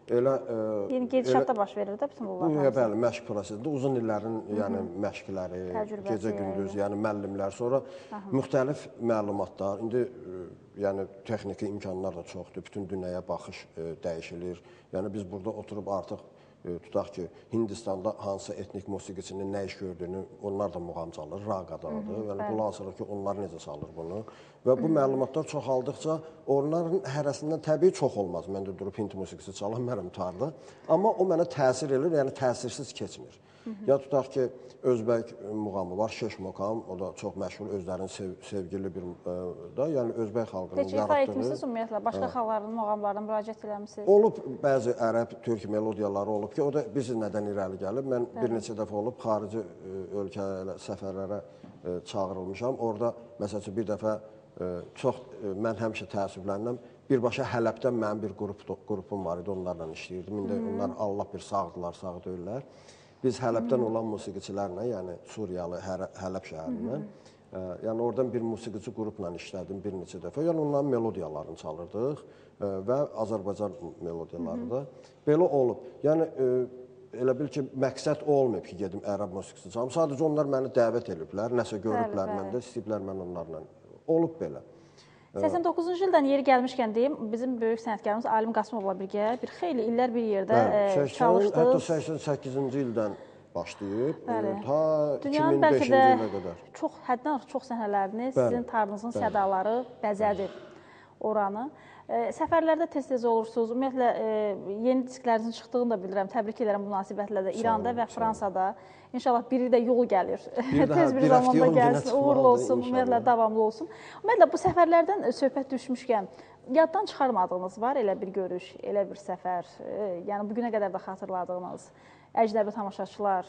S2: elə
S1: yeni gedişatda baş verir də bütün bunlar.
S2: Bəli, məşq prosesində uzun illərin, yəni məşqləri, gecə-gündüz, yəni müəllimlər, sonra müxtəlif məlumatlar, indi yəni texniki imkanlar da çoxdur, bütün dünyaya baxış dəyişilir. Yəni biz burada oturub artıq tutaq ki, Hindistanda hansı etnik musiqiçinin nə iş gördüyünü onlar da muğam çalır, raqadadır. Yəni qulaq asırıq ki, onlar necə salır bunu. Və bu məlumatlar çoxaldıqca onların hərəsindən təbii çox olmaz. Mən də durub Hind musiqisi çalamıram tarda. Amma o mənə təsir edir, yəni təsirsiz keçmir. Ya tutaq ki, Özbək muğamı var, Şeş muğam, o da çox məşhur, özlərinin sev sevgili bir da, yəni Özbək xalqının
S1: yaratdığı. Heç ifa etmişsiniz ümumiyyətlə, başqa xalqların muğamlarına müraciət eləmişsiniz?
S2: Olub, bəzi ərəb, türk melodiyaları olub ki, o da biz nədən irəli gəlib. Mən bir neçə dəfə olub, xarici ölkələrə, səfərlərə çağırılmışam. Orada, məsəl üçün, bir dəfə çox, mən həmişə təəssüfləndim, birbaşa Hələbdən mənim bir qrupum var idi, onlarla işləyirdim. İndi onlar Allah bir sağdılar, sağ deyirlər. Biz Hələbdən olan musiqiçilərlə, yəni Suriyalı Hələb şəhərindən, yəni oradan bir musiqiçi qrupla işlədim bir neçə dəfə. Yəni onların melodiyalarını çalırdıq və Azərbaycan melodiyaları da belə olub. Yəni elə bil ki, məqsəd olmayıb ki, gedim ərəb musiqisi çalım. Sadəcə onlar məni dəvət ediblər, nəsə görüblər məndə, istəyiblər mən onlarla. Olub belə.
S1: səksən doqquzuncu ildən yeri gəlmişkən deyim, bizim böyük sənətkarımız Alim Qasımovla birgə bir xeyli illər bir yerdə çalışdınız.
S2: Hətta səksən səkkizinci ildən başlayıb, ta iki min beşinci ilə qədər.
S1: Çox, həddən artıq çox səhnələrini, sizin tarınızın sədaları bəzədir oranı. Səfərlərdə tez-tez olursunuz. Ümumiyyətlə, yeni disklərinizin çıxdığını da bilirəm, təbrik edirəm münasibətlə də İranda və Fransada. İnşallah biri də yol gəlir. Tez bir zamanda gəlsin, uğurlu olsun, ümumiyyətlə davamlı olsun. Ümumiyyətlə, bu səfərlərdən söhbət düşmüşkən, yaddan çıxarmadığınız var elə bir görüş, elə bir səfər, yəni bugünə qədər də xatırladığınız əcnəbi tamaşaçılar,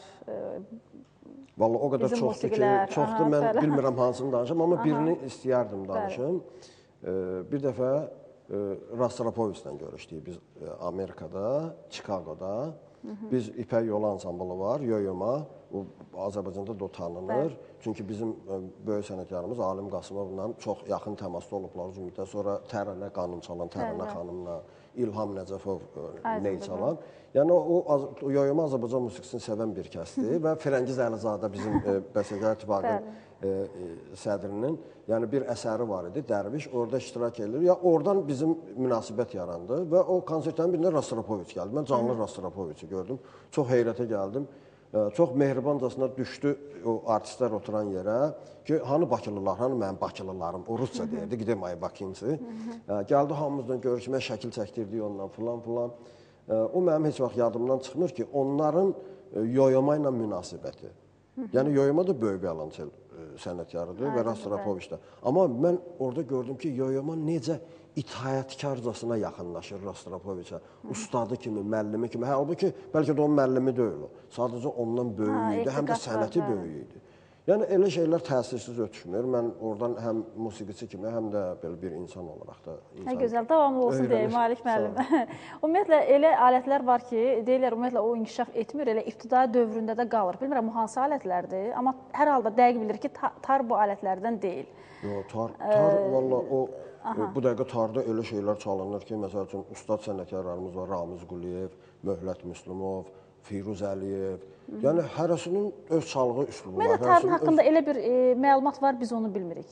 S2: Vallahi o qədər çoxdur ki, çoxdur, mən bilmirəm hansını danışım, amma birini istəyərdim danışım. Bir dəfə Rostropovislə görüşdük biz Amerikada, Chicago'da. Biz İpək Yolu ansamblı var, Yoyoma, o Azərbaycanda da o tanınır. Çünki bizim böyük sənətkarımız Alim Qasımovla çox yaxın təmasda olublar uzun müddət. Sonra Tərənə qanun çalan, Tərənə xanımla, İlham Nəcəfov ney çalan. Yəni o Yoyoma Azərbaycan musiqisini sevən bir kəsdir və Firəngiz Əlizadə bizim Bəstəkar İttifaqının sədrinin yəni bir əsəri var idi, Dərviş, orada iştirak edir. Ya oradan bizim münasibət yarandı və o konsertlərin birində Rostropoviç gəldi. Mən canlı Rostropoviçi gördüm, çox heyrətə gəldim. Çox mehribancasına düşdü o artistlər oturan yerə ki, hanı Bakılılar, hanı mənim Bakılılarım, o Rusça deyirdi, gidəm ay bakimsi. Gəldi hamımızdan görüşmə, şəkil çəkdirdik ondan filan filan. O mənim heç vaxt yadımdan çıxmır ki, onların Yoyoma ilə münasibəti. Yəni Yoyoma da böyük violonsel sənətkarıdır və Rostropoviç də. Amma mən orada gördüm ki, Yoyoma necə itaətkarcasına yaxınlaşır Rostropoviçə. Ustadı kimi, müəllimi kimi. Halbuki bəlkə də onun müəllimi deyil o. Sadəcə ondan böyük idi, həm də sənəti böyük idi. Yəni elə şeylər təsirsiz ötüşmür. Mən oradan həm musiqiçi kimi, həm də belə bir insan olaraq da
S1: Nə gözəl, davamlı olsun deyim Malik müəllim. Ümumiyyətlə elə alətlər var ki, deyirlər ümumiyyətlə o inkişaf etmir, elə ibtidai dövründə də qalır. Bilmirəm, o hansı alətlərdir, amma hər halda dəqiq bilir ki, tar bu alətlərdən deyil.
S2: Yox, tar, tar valla o, bu dəqiqə tarda elə şeylər çalınır ki, məsəl üçün, ustad sənətkarlarımız var, Ramiz Quliyev, Möhlət Müslümov, Firuz Əliyev, yəni hərəsinin öz çalğı üslubu var.
S1: Ümumiyyətlə, tarın haqqında elə bir məlumat var, biz onu bilmirik.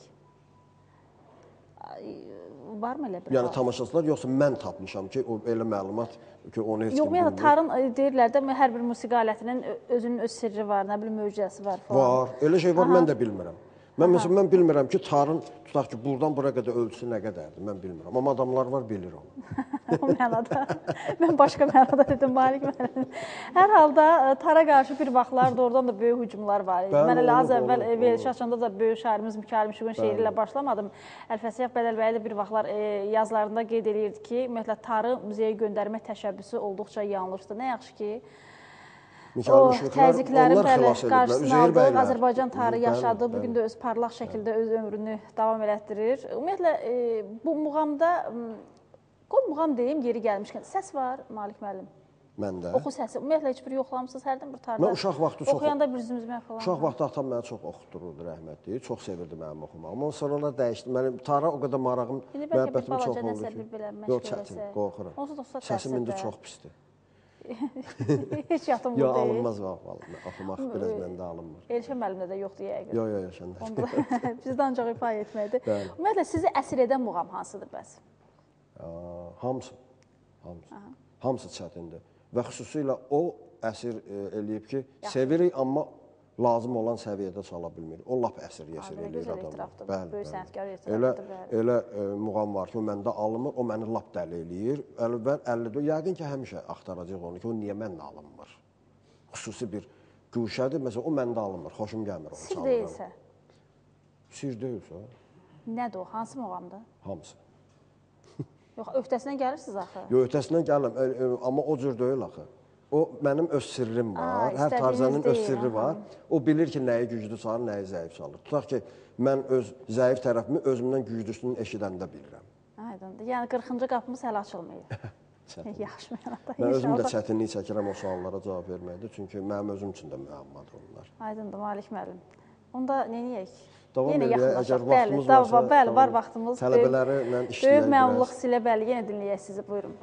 S1: Varmı elə bir?
S2: Yəni tamaşaçılar, yoxsa mən tapmışam ki, elə məlumat ki, onu heç kim bilmir.
S1: Yox, tarın deyirlər də, hər bir musiqi alətinin özünün öz sirri var, nə bilim, möcüzəsi var falan.
S2: Var, elə şey var, mən də bilmirəm. Mən məsələn, mən bilmirəm ki, tarın, tutaq ki, buradan bura qədər ölçüsü nə qədərdir, mən bilmirəm. Amma adamlar var, bilir onu.
S1: O mənada. Mən başqa mənada dedim, Malik müəllim. Hər halda tara qarşı bir vaxtlar da oradan da böyük hücumlar var idi. Mən elə az əvvəl verilişə açanda da böyük şairimiz Mikail Mişuqun şeiri ilə başlamadım. Əlfəsiyyəh Bədəlbəyli bir vaxtlar yazılarında qeyd edirdi ki, ümumiyyətlə tarı muzeyə göndərmək təşəbbüsü olduqca yanlışdır. Nə yaxşı ki, o təzyiqlərin qarşısını aldıq, Azərbaycan tarı yaşadı, bugün də öz parlaq şəkildə öz ömrünü davam elətdirir. Ümumiyyətlə, bu muğamda, qoy muğam deyim, yeri gəlmişkən, səs var, Malik müəllim?
S2: məndə.
S1: Oxu səsi, ümumiyyətlə heç bir yoxlamısınız, hərdən bir tarda?
S2: Mən uşaq vaxtı çox...
S1: Oxuyanda bir zümzümə falan.
S2: Uşaq vaxtı atam mənə çox oxutdururdu, rəhmətli. Çox sevirdi mənim oxumağımı. Ondan sonra dəyişdi. Mənim tara o qədər marağım, məhəbbətim çox oldu ki. Yox, çətin, qorxuram. Səsim indi çox pisdir.
S1: Heç yatımlı deyil.
S2: Yox, alınmaz vallahi. Oxumaq biraz məndə alınmır.
S1: Elşən müəllimdə də yoxdur yəqin.
S2: Yox, yox, Elşəndə.
S1: Bizdə ancaq ifadə etməkdir. Ümumiyyətlə, sizi əsir edən muğam hansıdır bəs?
S2: Hamısı. Hamısı çətindir. Və xüsusilə o əsir eləyib ki, sevirik, amma lazım olan səviyyədə çala bilmirik. O lap əsir yəsir eləyir adamı.
S1: Böyük sənətkar etirafdır.
S2: Elə muğam var ki, o məndə alınmır, o məni lap dəli eləyir. əlli yəqin ki, həmişə axtaracaq onu ki, o niyə məndə alınmır? Xüsusi bir güşədir, məsələn, o məndə alınmır, xoşum gəlmir onu çalıram.
S1: Sir deyilsə?
S2: Sir deyilsə?
S1: Nədir o? Hansı muğamdır?
S2: Hamısı.
S1: Yox, öhdəsindən gəlirsiniz axı?
S2: Yox, öhdəsindən gəlirəm, amma o cür deyil axı. O, mənim öz sirrim var, hər tarzanın öz sirri var. O bilir ki, nəyi güclü çalır, nəyi zəif çalır. Tutaq ki, mən öz zəif tərəfimi özümdən güclüsünü eşidəndə bilirəm.
S1: Aydındır. Yəni, qırxıncı qapımız hələ açılmayıb. Yaxşı mənada.
S2: Mən özüm də çətinlik çəkirəm o suallara cavab verməkdə. Çünki mənim özüm üçün də müəmmadır onlar.
S1: Aydındır, Malik müəllim. Onda neyək?
S2: Davam edək, əgər vaxtımız
S1: varsa. Bəli, var vaxtımız.
S2: Tələbələrlə işləyək.
S1: Böyük məmnunluq silə, bəli, yenə dinləyək sizi, buyurun.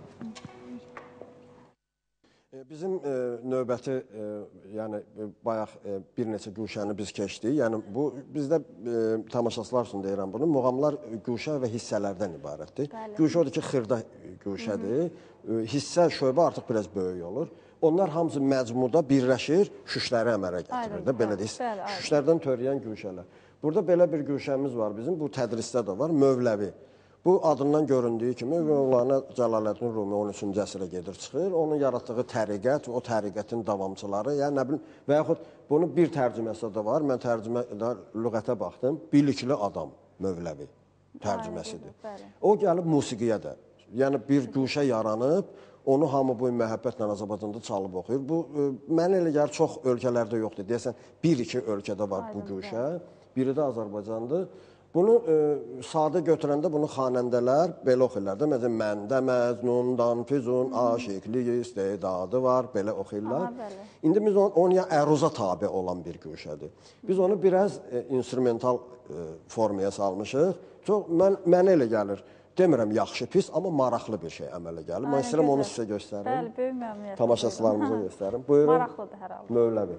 S2: Bizim növbəti, yəni bayaq bir neçə güşəni biz keçdik. Yəni bu bizdə tamaşaçılar üçün deyirəm bunu. Muğamlar güşə və hissələrdən ibarətdir. Güşə odur ki, xırda güşədir. Hissə, şöbə artıq biraz böyük olur. Onlar hamısı məcmuda birləşir, şüşləri əmələ gətirir də, belə deyil. Şüşlərdən törəyən güşələr. Burada belə bir güşəmiz var bizim, bu tədrisdə də var, Mövləvi. Bu adından göründüyü kimi Mövlana Cəlaləddin Rumi on üçüncü əsrə gedir, çıxır. Onun yaratdığı təriqət, o təriqətin davamçıları, yəni nə bilim, və yaxud bunun bir tərcüməsi də var. Mən tərcümədə lüğətə baxdım. Bilikli adam Mövləvi tərcüməsidir. O gəlib musiqiyə də. Yəni bir güşə yaranıb, onu hamı bu məhəbbətlə Azərbaycanda çalıb oxuyur. Bu, mənə elə gəlir, çox ölkələrdə yoxdur. Deyəsən, bir-iki ölkədə var bu güşə. Biri də Azərbaycandır. Bunu e, sadə götürəndə bunu xanəndələr belə oxuyurlar da. Məsələn, məndə məznundan füzun, aşiqlik istedadı var, belə oxuyurlar. Aha, İndi biz onu, onu ya əruza tabi olan bir güşədir. Biz onu biraz e, instrumental e, formaya salmışıq. Çox, mən, mənə elə gəlir. Demirəm yaxşı, pis, amma maraqlı bir şey əmələ gəlir. Mən istəyirəm onu sizə göstərim.
S1: Bəli, böyük məmnuniyyət.
S2: Tamaşaçılarımıza göstərim. Buyurun.
S1: Maraqlıdır hər halda.
S2: Mövləvi.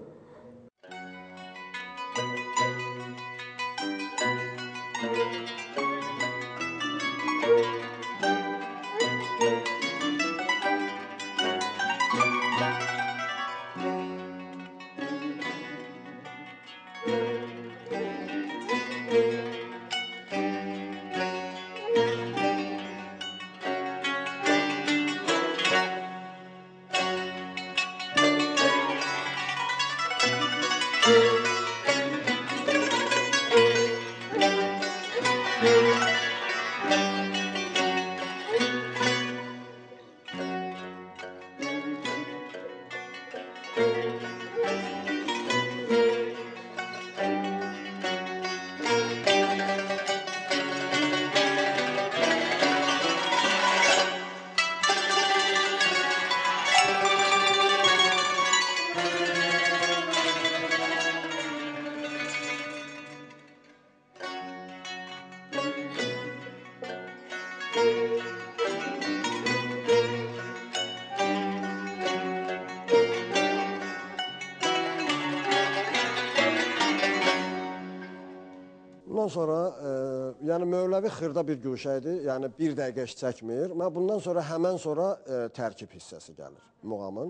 S2: Bundan sonra, e, yəni Mövləvi xırda bir güşədir, yəni bir dəqiqə iş çəkmir. Mən bundan sonra həmən sonra e, tərkib hissəsi gəlir muğamın.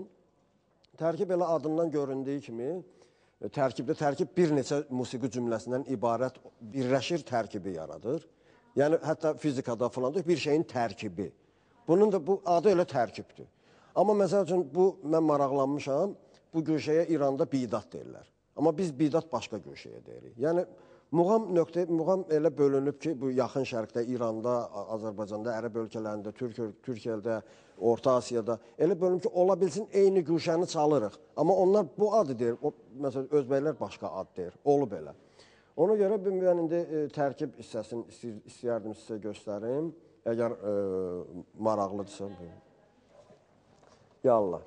S2: Tərkib elə adından göründüyü kimi, e, tərkibdə tərkib bir neçə musiqi cümləsindən ibarət birləşir, tərkibi yaradır. Yəni hətta fizikada falan da bir şeyin tərkibi. Bunun da bu adı elə tərkibdir. Amma məsəl üçün bu mən maraqlanmışam, bu güşəyə İranda bidat deyirlər. Amma biz bidat başqa güşəyə deyirik. Yəni Muğam nöqtə, muğam elə bölünüb ki, bu yaxın şərqdə, İranda, Azərbaycanda, Ərəb ölkələrində, Türkiyə, Türkiyədə, Orta Asiyada elə bölünüb ki, ola bilsin eyni güşəni çalırıq. Amma onlar bu adı deyir, o, məsələn, özbəklər başqa ad deyir, olub elə. Ona görə mən indi e, tərkib hissəsini istəyərdim sizə göstərim, əgər e, maraqlıdırsa. Yallah.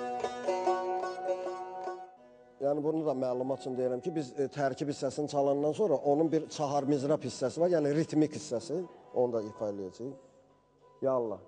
S2: Yəni bunu da məlumat üçün deyirəm ki, biz e, tərkib hissəsini çalandan sonra onun bir çahar mizrab hissəsi var, yəni ritmik hissəsi. Onu da ifa eləyəcəyik. Yallah.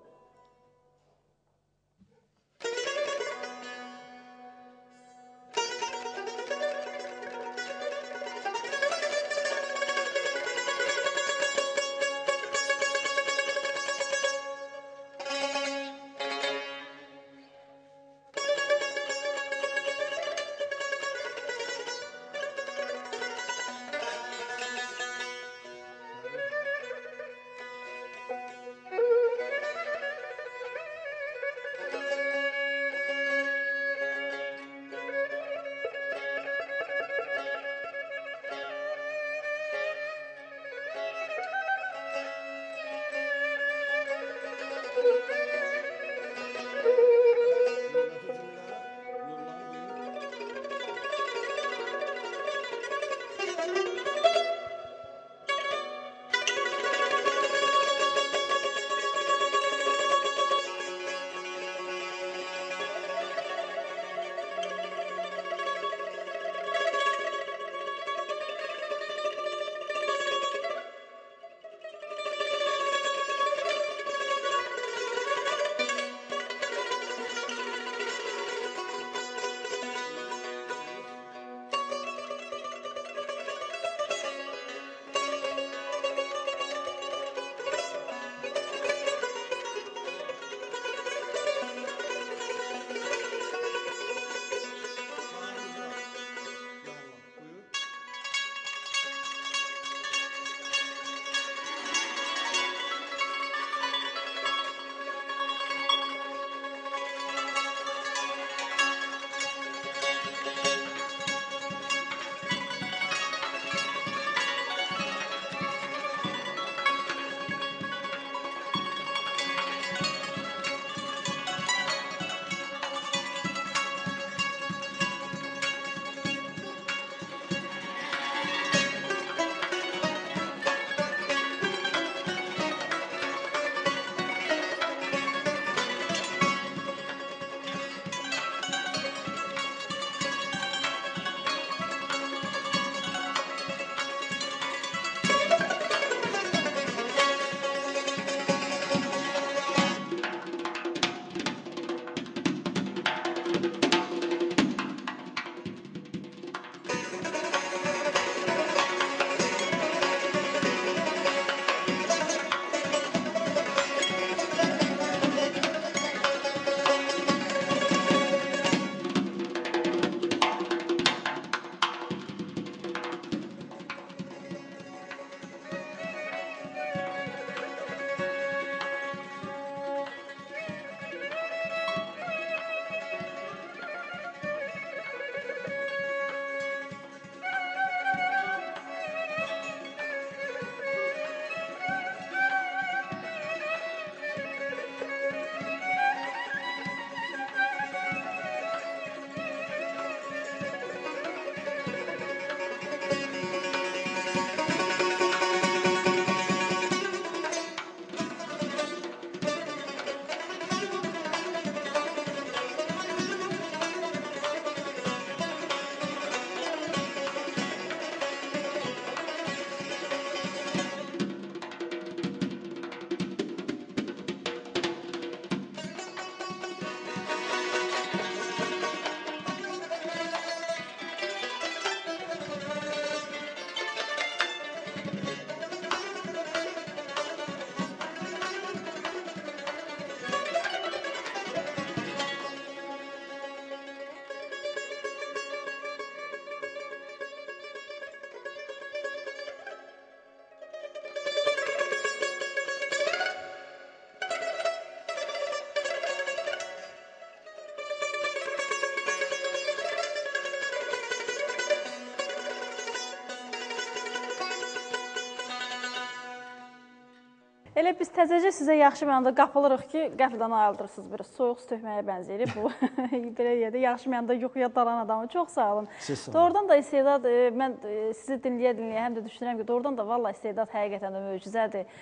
S1: Elə biz təzəcə sizə yaxşı mənada qapılırıq ki, qəfildən ayıldırırsınız. Biraz soyuq töhməyə bənzəyir bu. Belə yerdə yaxşı mənada yuxuya dalan adamı. Çox sağ olun. Doğrudan da istedad, mən sizi dinləyə-dinləyə həm də düşünürəm ki, doğrudan da valla istedad həqiqətən də möcüzədir.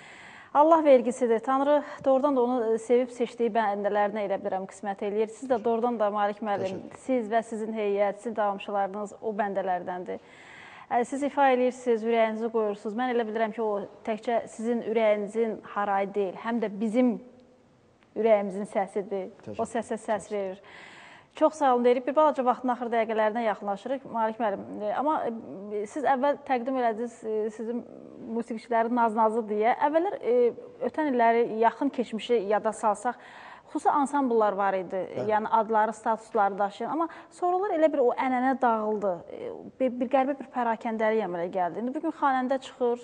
S1: Allah vergisidir. Tanrı doğrudan da onu sevib seçdiyi bəndələrinə elə bilirəm qismət eləyir. Siz də doğrudan da Malik müəllim, siz və sizin heyət, sizin davamçılarınız o bəndələrdəndir. Siz ifa edirsiniz, ürəyinizi qoyursunuz. Mən elə bilirəm ki, o təkcə sizin ürəyinizin harayı deyil, həm də bizim ürəyimizin səsidir. O səsə səs verir. Çox sağ olun deyirik. Bir balaca vaxtın axır dəqiqələrinə yaxınlaşırıq. Malik müəllim, amma siz əvvəl təqdim elədiniz sizin musiqiçilərin naz-nazı deyə. Əvvəllər ötən illəri, yaxın keçmişi yada salsaq, xüsusi ansambllar var idi. Yəni adları, statusları daşıyan. Amma sonralar elə bir o ənənə dağıldı. Bir qəribə bir pərakəndəlik əmələ gəldi. İndi bugün xanəndə çıxır.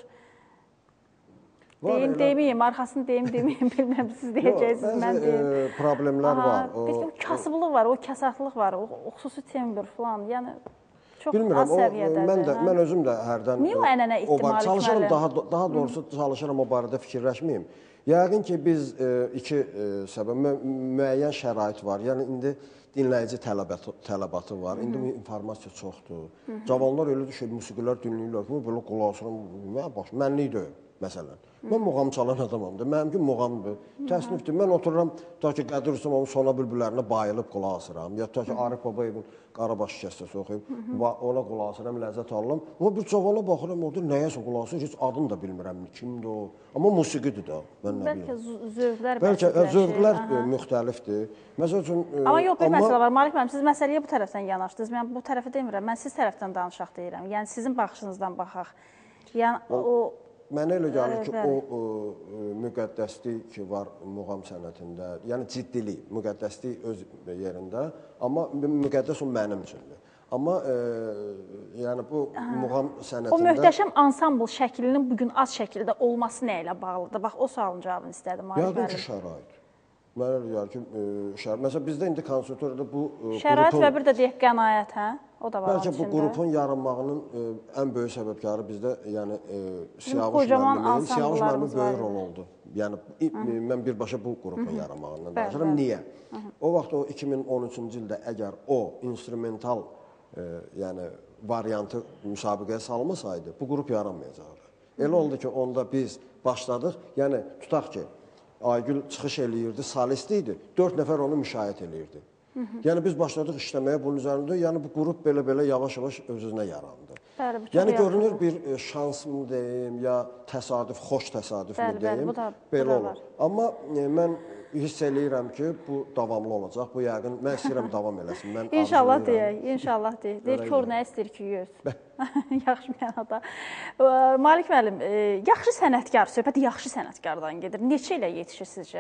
S1: Deyim, deməyim, arxasını deyim, deməyim, bilməm, siz deyəcəksiniz, mən deyim.
S2: Bəzi problemlər var.
S1: Bir kasıblıq var, o kasatlıq var, o xüsusi tembr falan, yəni çox az səviyyədədir.
S2: Bilmirəm, mən özüm də hərdən...
S1: Niyə o ənənə ihtimali
S2: çalışırım, daha doğrusu çalışıram o barədə fikirləşməyim. Yəqin ki, biz iki səbəb, müəyyən şərait var, yəni indi dinləyici tələbatı var, indi informasiya çoxdur. Cavanlar elə düşür, musiqilər dinləyirlər ki, belə qulaq asıram, mənlik deyil. Məsələn, mən muğam çalan adamamdır, mənimki muğamdır, təsnifdir. Mən otururam, ta ki Qədir Rüstəmovun Sona bülbüllərinə bayılıb qulaq asıram, ya ta ki Arif Babayevin Qarabaş şikəstəsi oxuyub, ona qulaq asıram, ləzzət alıram. Amma bir cavana baxıram, o da nəyəsə qulaq asır, heç adını da bilmirəm, kimdir o. Amma musiqidir də, mən nə biləm.
S1: Bəlkə zövqlər
S2: Bəlkə zövqlər müxtəlifdir. Məsəl üçün...
S1: Amma yox, bir məsələ var, Malik müəllim, siz məsələyə bu tərəfdən yanaşdınız. Mən bu tərəfi demirəm, mən siz tərəfdən danışaq deyirəm. Yəni sizin baxışınızdan baxaq. Yəni o...
S2: Mənə elə gəlir ki, o müqəddəslik ki, var muğam sənətində, yəni ciddilik, müqəddəslik öz yerində, amma müqəddəs o mənim üçündür. Amma yəni bu muğam sənətində...
S1: O möhtəşəm ansambl şəklinin bugün az şəkildə olması nə ilə bağlıdır? Bax, o sualın cavabını istədim, Malik müəllim.
S2: Yəqin ki, şərait. Mənə elə gəlir ki, şərait. Məsələn, bizdə indi konservatoriyada bu...
S1: Şərait və bir də deyək qənaət, hə? O da var
S2: bəlkə bu qrupun yaranmağının ən böyük səbəbkarı bizdə, yəni Siyavuş müəllimin, Siyavuş müəllimin böyük rol oldu. Yəni mən birbaşa bu qrupun yaranmağından danışıram. Niyə? O vaxt o iki min on üçüncü ildə əgər o instrumental yəni variantı müsabiqəyə salmasaydı, bu qrup yaranmayacaqdı. Elə oldu ki, onda biz başladıq, yəni tutaq ki, Aygül çıxış eləyirdi, solist idi, dörd nəfər onu müşahidə eləyirdi. Yəni biz başladıq işləməyə bunun üzərində, yəni bu qrup belə-belə yavaş-yavaş öz-özünə yarandı. Yəni görünür bir şans mı deyim, ya təsadüf, xoş təsadüf mü deyim, belə olur. Amma mən hiss eləyirəm ki, bu davamlı olacaq, bu yəqin, mən istəyirəm davam eləsin.
S1: İnşallah deyək, inşallah deyək. Deyir ki, or nə istəyir ki, göz. Yaxşı mənada. Malik müəllim, yaxşı sənətkar, söhbət yaxşı sənətkardan gedir. Neçə ilə yetişir sizcə?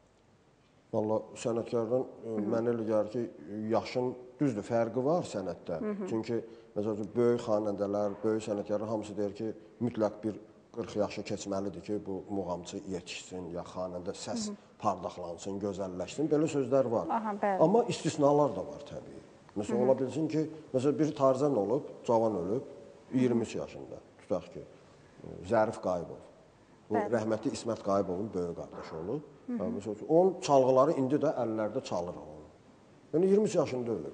S2: Valla sənətkardan mənə elə gəlir ki, yaşın düzdür, fərqi var sənətdə. Çünki məsələn, böyük xanəndələr, böyük sənətkarlar hamısı deyir ki, mütləq bir qırx yaşı keçməlidir ki, bu muğamçı yetişsin, ya xanəndə səs parlaqlansın, gözəlləşsin, belə sözlər var. Amma istisnalar da var təbii. Məsələn, ola bilsin ki, məsələn, bir Tarzan olub, cavan ölüb, iyirmi üç yaşında, tutaq ki, Zərif Qayıbov. Bu, rəhmətli İsmət Qayıbovun böyük qardaşı olub. Onun çalğıları indi də əllərdə çalır onu. Yəni, iyirmi üç yaşında ölüb.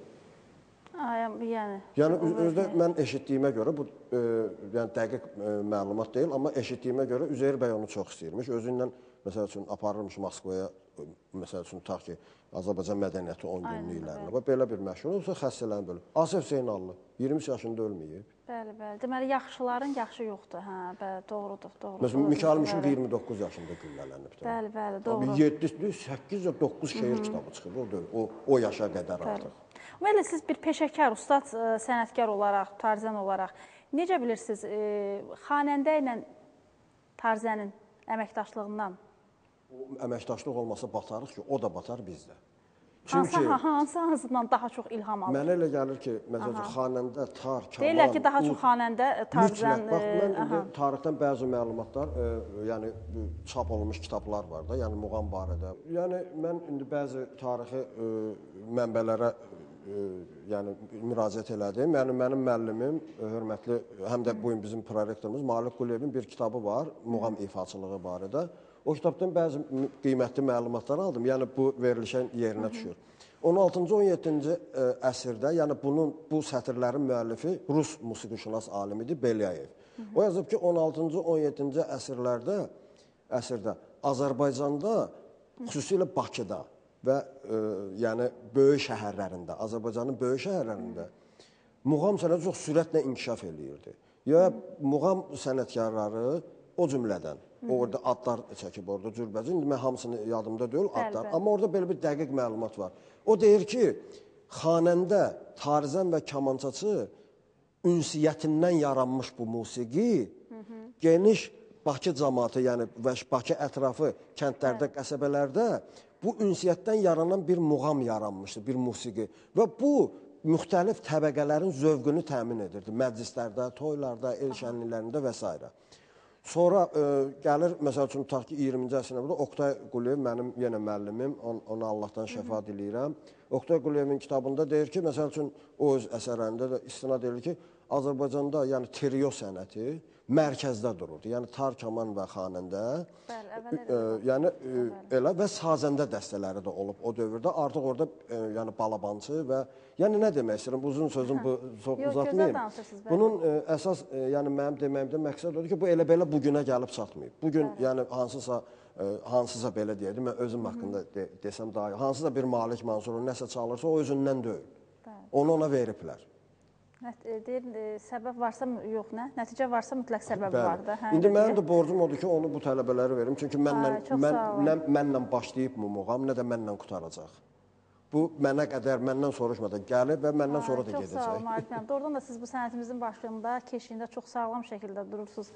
S2: Yəni, özdə mən eşitdiyimə görə, bu dəqiq məlumat deyil, amma eşitdiyimə görə Üzeyir bəy onu çox istəyirmiş. Özündən, məsəl üçün, aparırmış Moskvaya, məsəl üçün, tutaq ki, Azərbaycan mədəniyyəti on günlüklərinə. Belə bir məşhur olsa, xəstələnib ölüb. Asif Zeynallı, iyirmi üç yaşında ölməyib.
S1: Bəli, bəli. Deməli, yaxşıların yaxşı yoxdur. Hə, bəli, doğrudur, doğrudur.
S2: Məsələn, Mikail Müşfiq iyirmi doqquz yaşında güllələnib.
S1: Bəli, bəli, doğru.
S2: yeddi, səkkiz ya doqquz şeir kitabı çıxıb, o yaşa qədər artıq.
S1: Ümumiyyətlə, siz bir peşəkar, ustad, sənətkar olaraq, Tarzan olaraq, necə bilirsiniz, xanəndə ilə Tarzanın əməkdaşlığından?
S2: Əməkdaşlıq olmasa batarıq ki, o da batar bizdə.
S1: Hansı hansından daha çox ilham alır?
S2: Mənə elə gəlir ki, məsələn, xanəndə, tar, kaman...
S1: Deyirlər ki, daha çox xanəndə, Tarzan...
S2: Mütləq, bax, mən indi tarixdən bəzi məlumatlar, yəni çap olunmuş kitablar var da, yəni muğam barədə. Yəni, mən indi bəzi tarixi mənbələrə yəni müraciət elədim. Yəni, mənim müəllimim, hörmətli, həm də bugün bizim prorektorumuz Malik Quliyevin bir kitabı var, muğam ifaçılığı barədə. O kitabdan bəzi qiymətli məlumatlar aldım, yəni bu verilişən yerinə düşür. on altıncı on yeddinci əsrdə, yəni bunun, bu sətirlərin müəllifi Rus musiqişünas alimidir Belyayev. O yazıb ki, on altıncı on yeddinci əsrlərdə əsrdə Azərbaycanda, xüsusilə Bakıda və e, yəni böyük şəhərlərində, Azərbaycanın böyük şəhərlərində muğam sənəti çox sürətlə inkişaf eləyirdi. Ya muğam sənətkarları o cümlədən, orada adlar çəkib orada cürbəcə, indi mən hamısını yadımda deyil adlar, amma orada belə bir dəqiq məlumat var. O deyir ki, xanəndə, tarzən və kamançaçı ünsiyyətindən yaranmış bu musiqi geniş Bakı cəmaatı, yəni və Bakı ətrafı kəndlərdə, qəsəbələrdə bu ünsiyyətdən yaranan bir muğam yaranmışdı, bir musiqi və bu müxtəlif təbəqələrin zövqünü təmin edirdi. Məclislərdə, toylarda, el şənliklərində və s. Sonra e, gəlir, məsəl üçün, tutaq ki, iyirminci əsrdə Oktay Quliyev, mənim yenə müəllimim, on, ona Allahdan şəfa diləyirəm. Oktay Quliyevin kitabında deyir ki, məsəl üçün, o öz əsərlərində də istinad edilir ki, Azərbaycanda, yəni trio sənəti mərkəzdə dururdu. Yəni tar, kaman və xanəndə,
S1: Bəli,
S2: e, yəni e, elə və sazəndə dəstələri də olub o dövrdə. Artıq orada e, yəni balabançı və yəni nə demək istəyirəm, uzun sözüm bu çox
S1: Yox,
S2: uzatmayayım.
S1: gözəl danışırsınız, bəli.
S2: Bunun e, əsas e, yəni mənim deməyimdə məqsəd odur ki, bu elə belə bugünə gəlib çatmayıb. Bugün bəli. Yəni hansısa e, hansısa belə deyirdim, mən özüm haqqında de, desəm daha iyi. Hansısa bir Malik Mansurun nəsə çalırsa o özündən deyil. Bəli. Onu ona veriblər.
S1: Deyir, e, səbəb varsa yox, nə? Nəticə varsa mütləq səbəbi
S2: Bəli.
S1: var da. Hə,
S2: İndi mənim də borcum odur ki, onu bu tələbələrə verim. Çünki mənlə,
S1: Ay,
S2: mən, nə mənlə başlayıb bu muğam, nə də mənlə qutaracaq. Bu mənə qədər, məndən soruşmadan gəlib və məndən Ay, sonra da
S1: çox
S2: gedəcək.
S1: Çox sağ olun, Arif müəllim. Doğrudan da siz bu sənətimizin başlığında, keşiyində çox sağlam şəkildə durursunuz.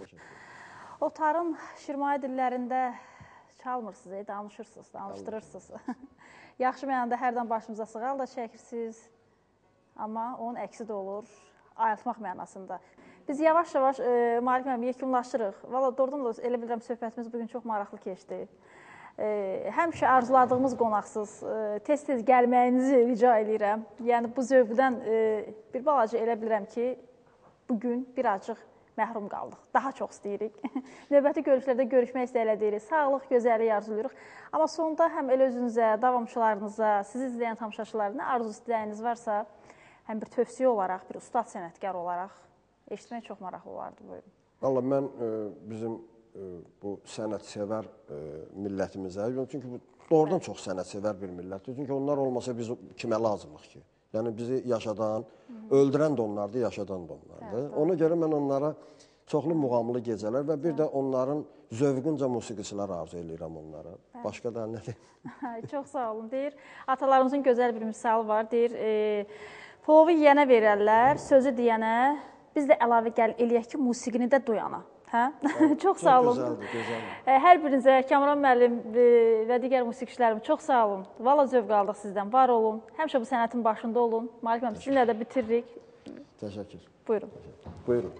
S1: O tarın Şirmai dillərində çalmırsınız, danışırsınız, danışdırırsınız. Yaxşı mənada hərdən başımıza sığal da çəkirsiniz. Amma onun əksi də olur, ayıltmaq mənasında. Biz yavaş-yavaş e, Malik müəllim yekunlaşdırıq. Valla doğrudan da elə bilirəm söhbətimiz bugün çox maraqlı keçdi. E, həmişə arzuladığımız qonaqsız, e, tez-tez gəlməyinizi rica edirəm. Yəni bu zövqdən e, bir balaca elə bilirəm ki, bugün birazcıq məhrum qaldıq. Daha çox istəyirik. Növbəti görüşlərdə görüşmək istəyirik. Sağlıq, gözəllik arzulayırıq. Amma sonunda həm elə özünüzə, davamçılarınıza, sizi izləyən tamaşaçılarına arzu istəyiniz varsa, həm bir tövsiyə olaraq, bir ustad sənətkar olaraq eşitmək çox maraqlı olardı. Buyurun.
S2: Valla mən e, bizim e, bu sənətsevər e, millətimizə, çünki bu doğrudan çox sənətsevər bir millətdir. Çünki onlar olmasa biz kimə lazımıq ki? Yəni bizi yaşadan, Hı -hı. öldürən də onlardır, yaşadan da onlardır. Evet, Ona görə mən onlara çoxlu muğamlı gecələr və bir də onların zövqünca musiqiçilər arzu edirəm onlara. Evet. Başqa da nə deyim?
S1: Çox sağ olun. Deyir, atalarımızın gözəl bir misalı var. Deyir, e, plovu yeyənə verərlər, sözü deyənə, biz də əlavə gəl eləyək ki, musiqini də duyana. Hə?
S2: Evet,
S1: çox sağ olun.
S2: Gözəldir, gözəldir.
S1: Hər birinizə, Kamran müəllim və digər musiqiçilərim çox sağ olun. Valla zövq aldıq sizdən, var olun. Həmişə bu sənətin başında olun. Malik müəllim, sizinlə də bitiririk.
S2: Təşəkkür.
S1: Buyurun.
S2: Buyurun.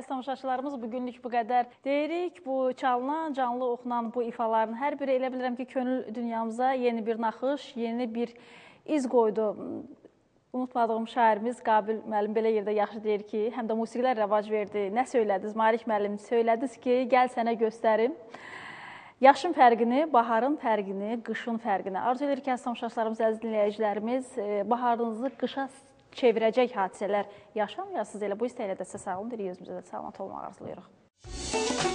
S1: əziz tamaşaçılarımız, bugünlük bu qədər deyirik. Bu çalınan, canlı oxunan bu ifaların hər biri elə bilirəm ki, könül dünyamıza yeni bir naxış, yeni bir iz qoydu. Unutmadığım şairimiz Qabil müəllim belə yerdə yaxşı deyir ki, həm də musiqilər rəvac verdi. Nə söylədiniz? Malik müəllim söylədiniz ki, gəl sənə göstərim. Yaşın fərqini, baharın fərqini, qışın fərqini. Arzu edir ki, əziz tamaşaçılarımız, əziz dinləyicilərimiz, baharınızı qışa çevirəcək hadisələr yaşamayasınız. Elə bu istəklə də sizə sağ olun, bir yüzümüzə də salamat olmaq arzulayırıq.